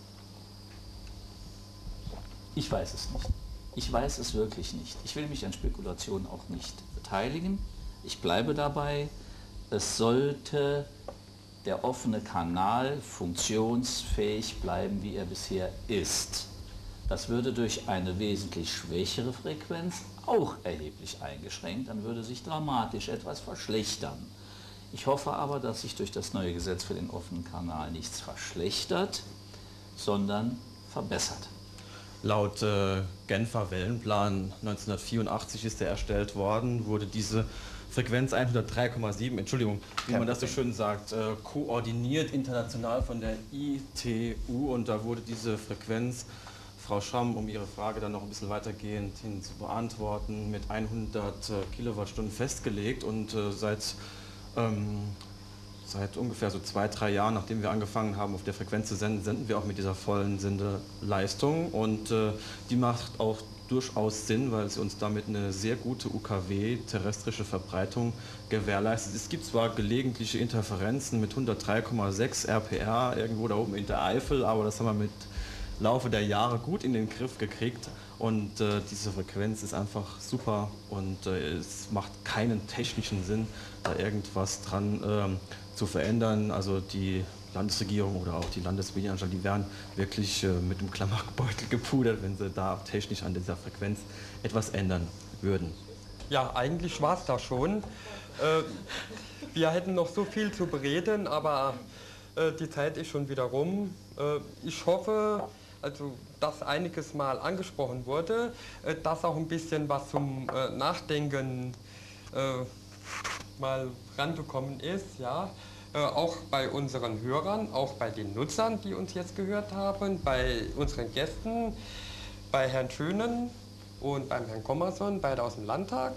Ich weiß es nicht. Ich weiß es wirklich nicht. Ich will mich an Spekulationen auch nicht beteiligen. Ich bleibe dabei, es sollte der offene Kanal funktionsfähig bleiben, wie er bisher ist. Das würde durch eine wesentlich schwächere Frequenz auch erheblich eingeschränkt, dann würde sich dramatisch etwas verschlechtern. Ich hoffe aber, dass sich durch das neue Gesetz für den offenen Kanal nichts verschlechtert, sondern verbessert. Laut äh, Genfer Wellenplan neunzehnhundertvierundachtzig ist er erstellt worden, wurde diese Frequenz hundertdrei Komma sieben, Entschuldigung, wie man das so schön sagt, äh, koordiniert international von der I T U und da wurde diese Frequenz, Frau Schramm, um Ihre Frage dann noch ein bisschen weitergehend hin zu beantworten, mit hundert Kilowattstunden festgelegt und äh, seit, ähm, seit ungefähr so zwei, drei Jahren, nachdem wir angefangen haben, auf der Frequenz zu senden, senden wir auch mit dieser vollen Sendeleistung und äh, die macht auch durchaus Sinn, weil sie uns damit eine sehr gute U K W, terrestrische Verbreitung gewährleistet. Es gibt zwar gelegentliche Interferenzen mit hundertdrei Komma sechs R P R irgendwo da oben in der Eifel, aber das haben wir mit Laufe der Jahre gut in den Griff gekriegt und äh, diese Frequenz ist einfach super und äh, es macht keinen technischen Sinn, da irgendwas dran äh, zu verändern. Also die Landesregierung oder auch die Landesmedienanstalt, die wären wirklich äh, mit dem Klamaukbeutel gepudert, wenn sie da technisch an dieser Frequenz etwas ändern würden. Ja, eigentlich war es das schon. Äh, wir hätten noch so viel zu bereden, aber äh, die Zeit ist schon wieder rum. Äh, ich hoffe, also, dass einiges mal angesprochen wurde, äh, dass auch ein bisschen was zum äh, Nachdenken äh, mal rangekommen ist, ja. Äh, auch bei unseren Hörern, auch bei den Nutzern, die uns jetzt gehört haben, bei unseren Gästen, bei Herrn Schönen und beim Herrn Commerson, beide aus dem Landtag.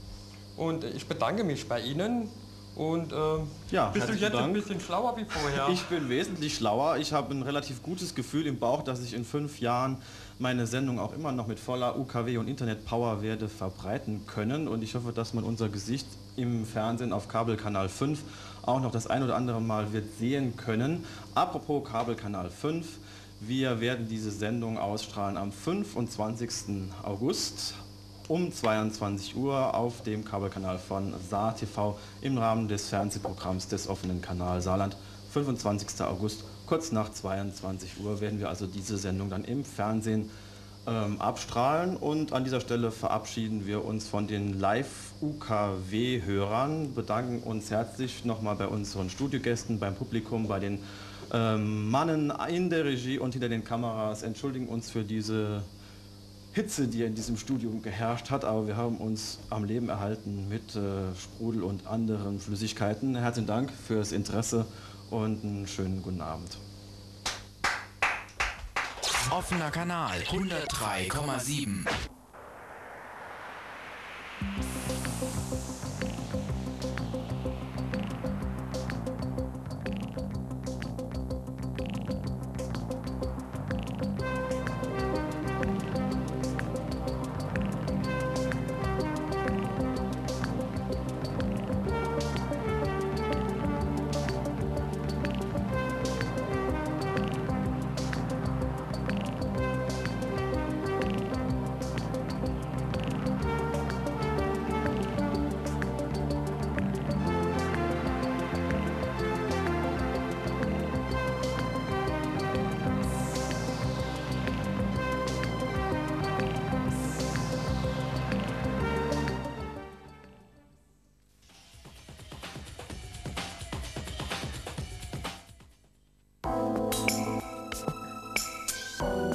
Und ich bedanke mich bei Ihnen. Und äh, ja, bist du jetzt Dank. ein bisschen schlauer wie vorher? Ich bin wesentlich schlauer. Ich habe ein relativ gutes Gefühl im Bauch, dass ich in fünf Jahren meine Sendung auch immer noch mit voller U K W und Internetpower werde verbreiten können. Und ich hoffe, dass man unser Gesicht im Fernsehen auf Kabelkanal fünf auch noch das ein oder andere Mal wird sehen können. Apropos Kabelkanal fünf, wir werden diese Sendung ausstrahlen am fünfundzwanzigsten August. Um zweiundzwanzig Uhr auf dem Kabelkanal von Saar T V im Rahmen des Fernsehprogramms des offenen Kanal Saarland. fünfundzwanzigsten August, kurz nach zweiundzwanzig Uhr, werden wir also diese Sendung dann im Fernsehen ähm, abstrahlen. Und an dieser Stelle verabschieden wir uns von den Live-U K W-Hörern, bedanken uns herzlich nochmal bei unseren Studiogästen, beim Publikum, bei den ähm, Mannen in der Regie und hinter den Kameras, entschuldigen uns für diese Hitze, die in diesem Studium geherrscht hat, aber wir haben uns am Leben erhalten mit äh, Sprudel und anderen Flüssigkeiten. Herzlichen Dank fürs Interesse und einen schönen guten Abend. Offener Kanal hundertdrei Komma sieben. Oh.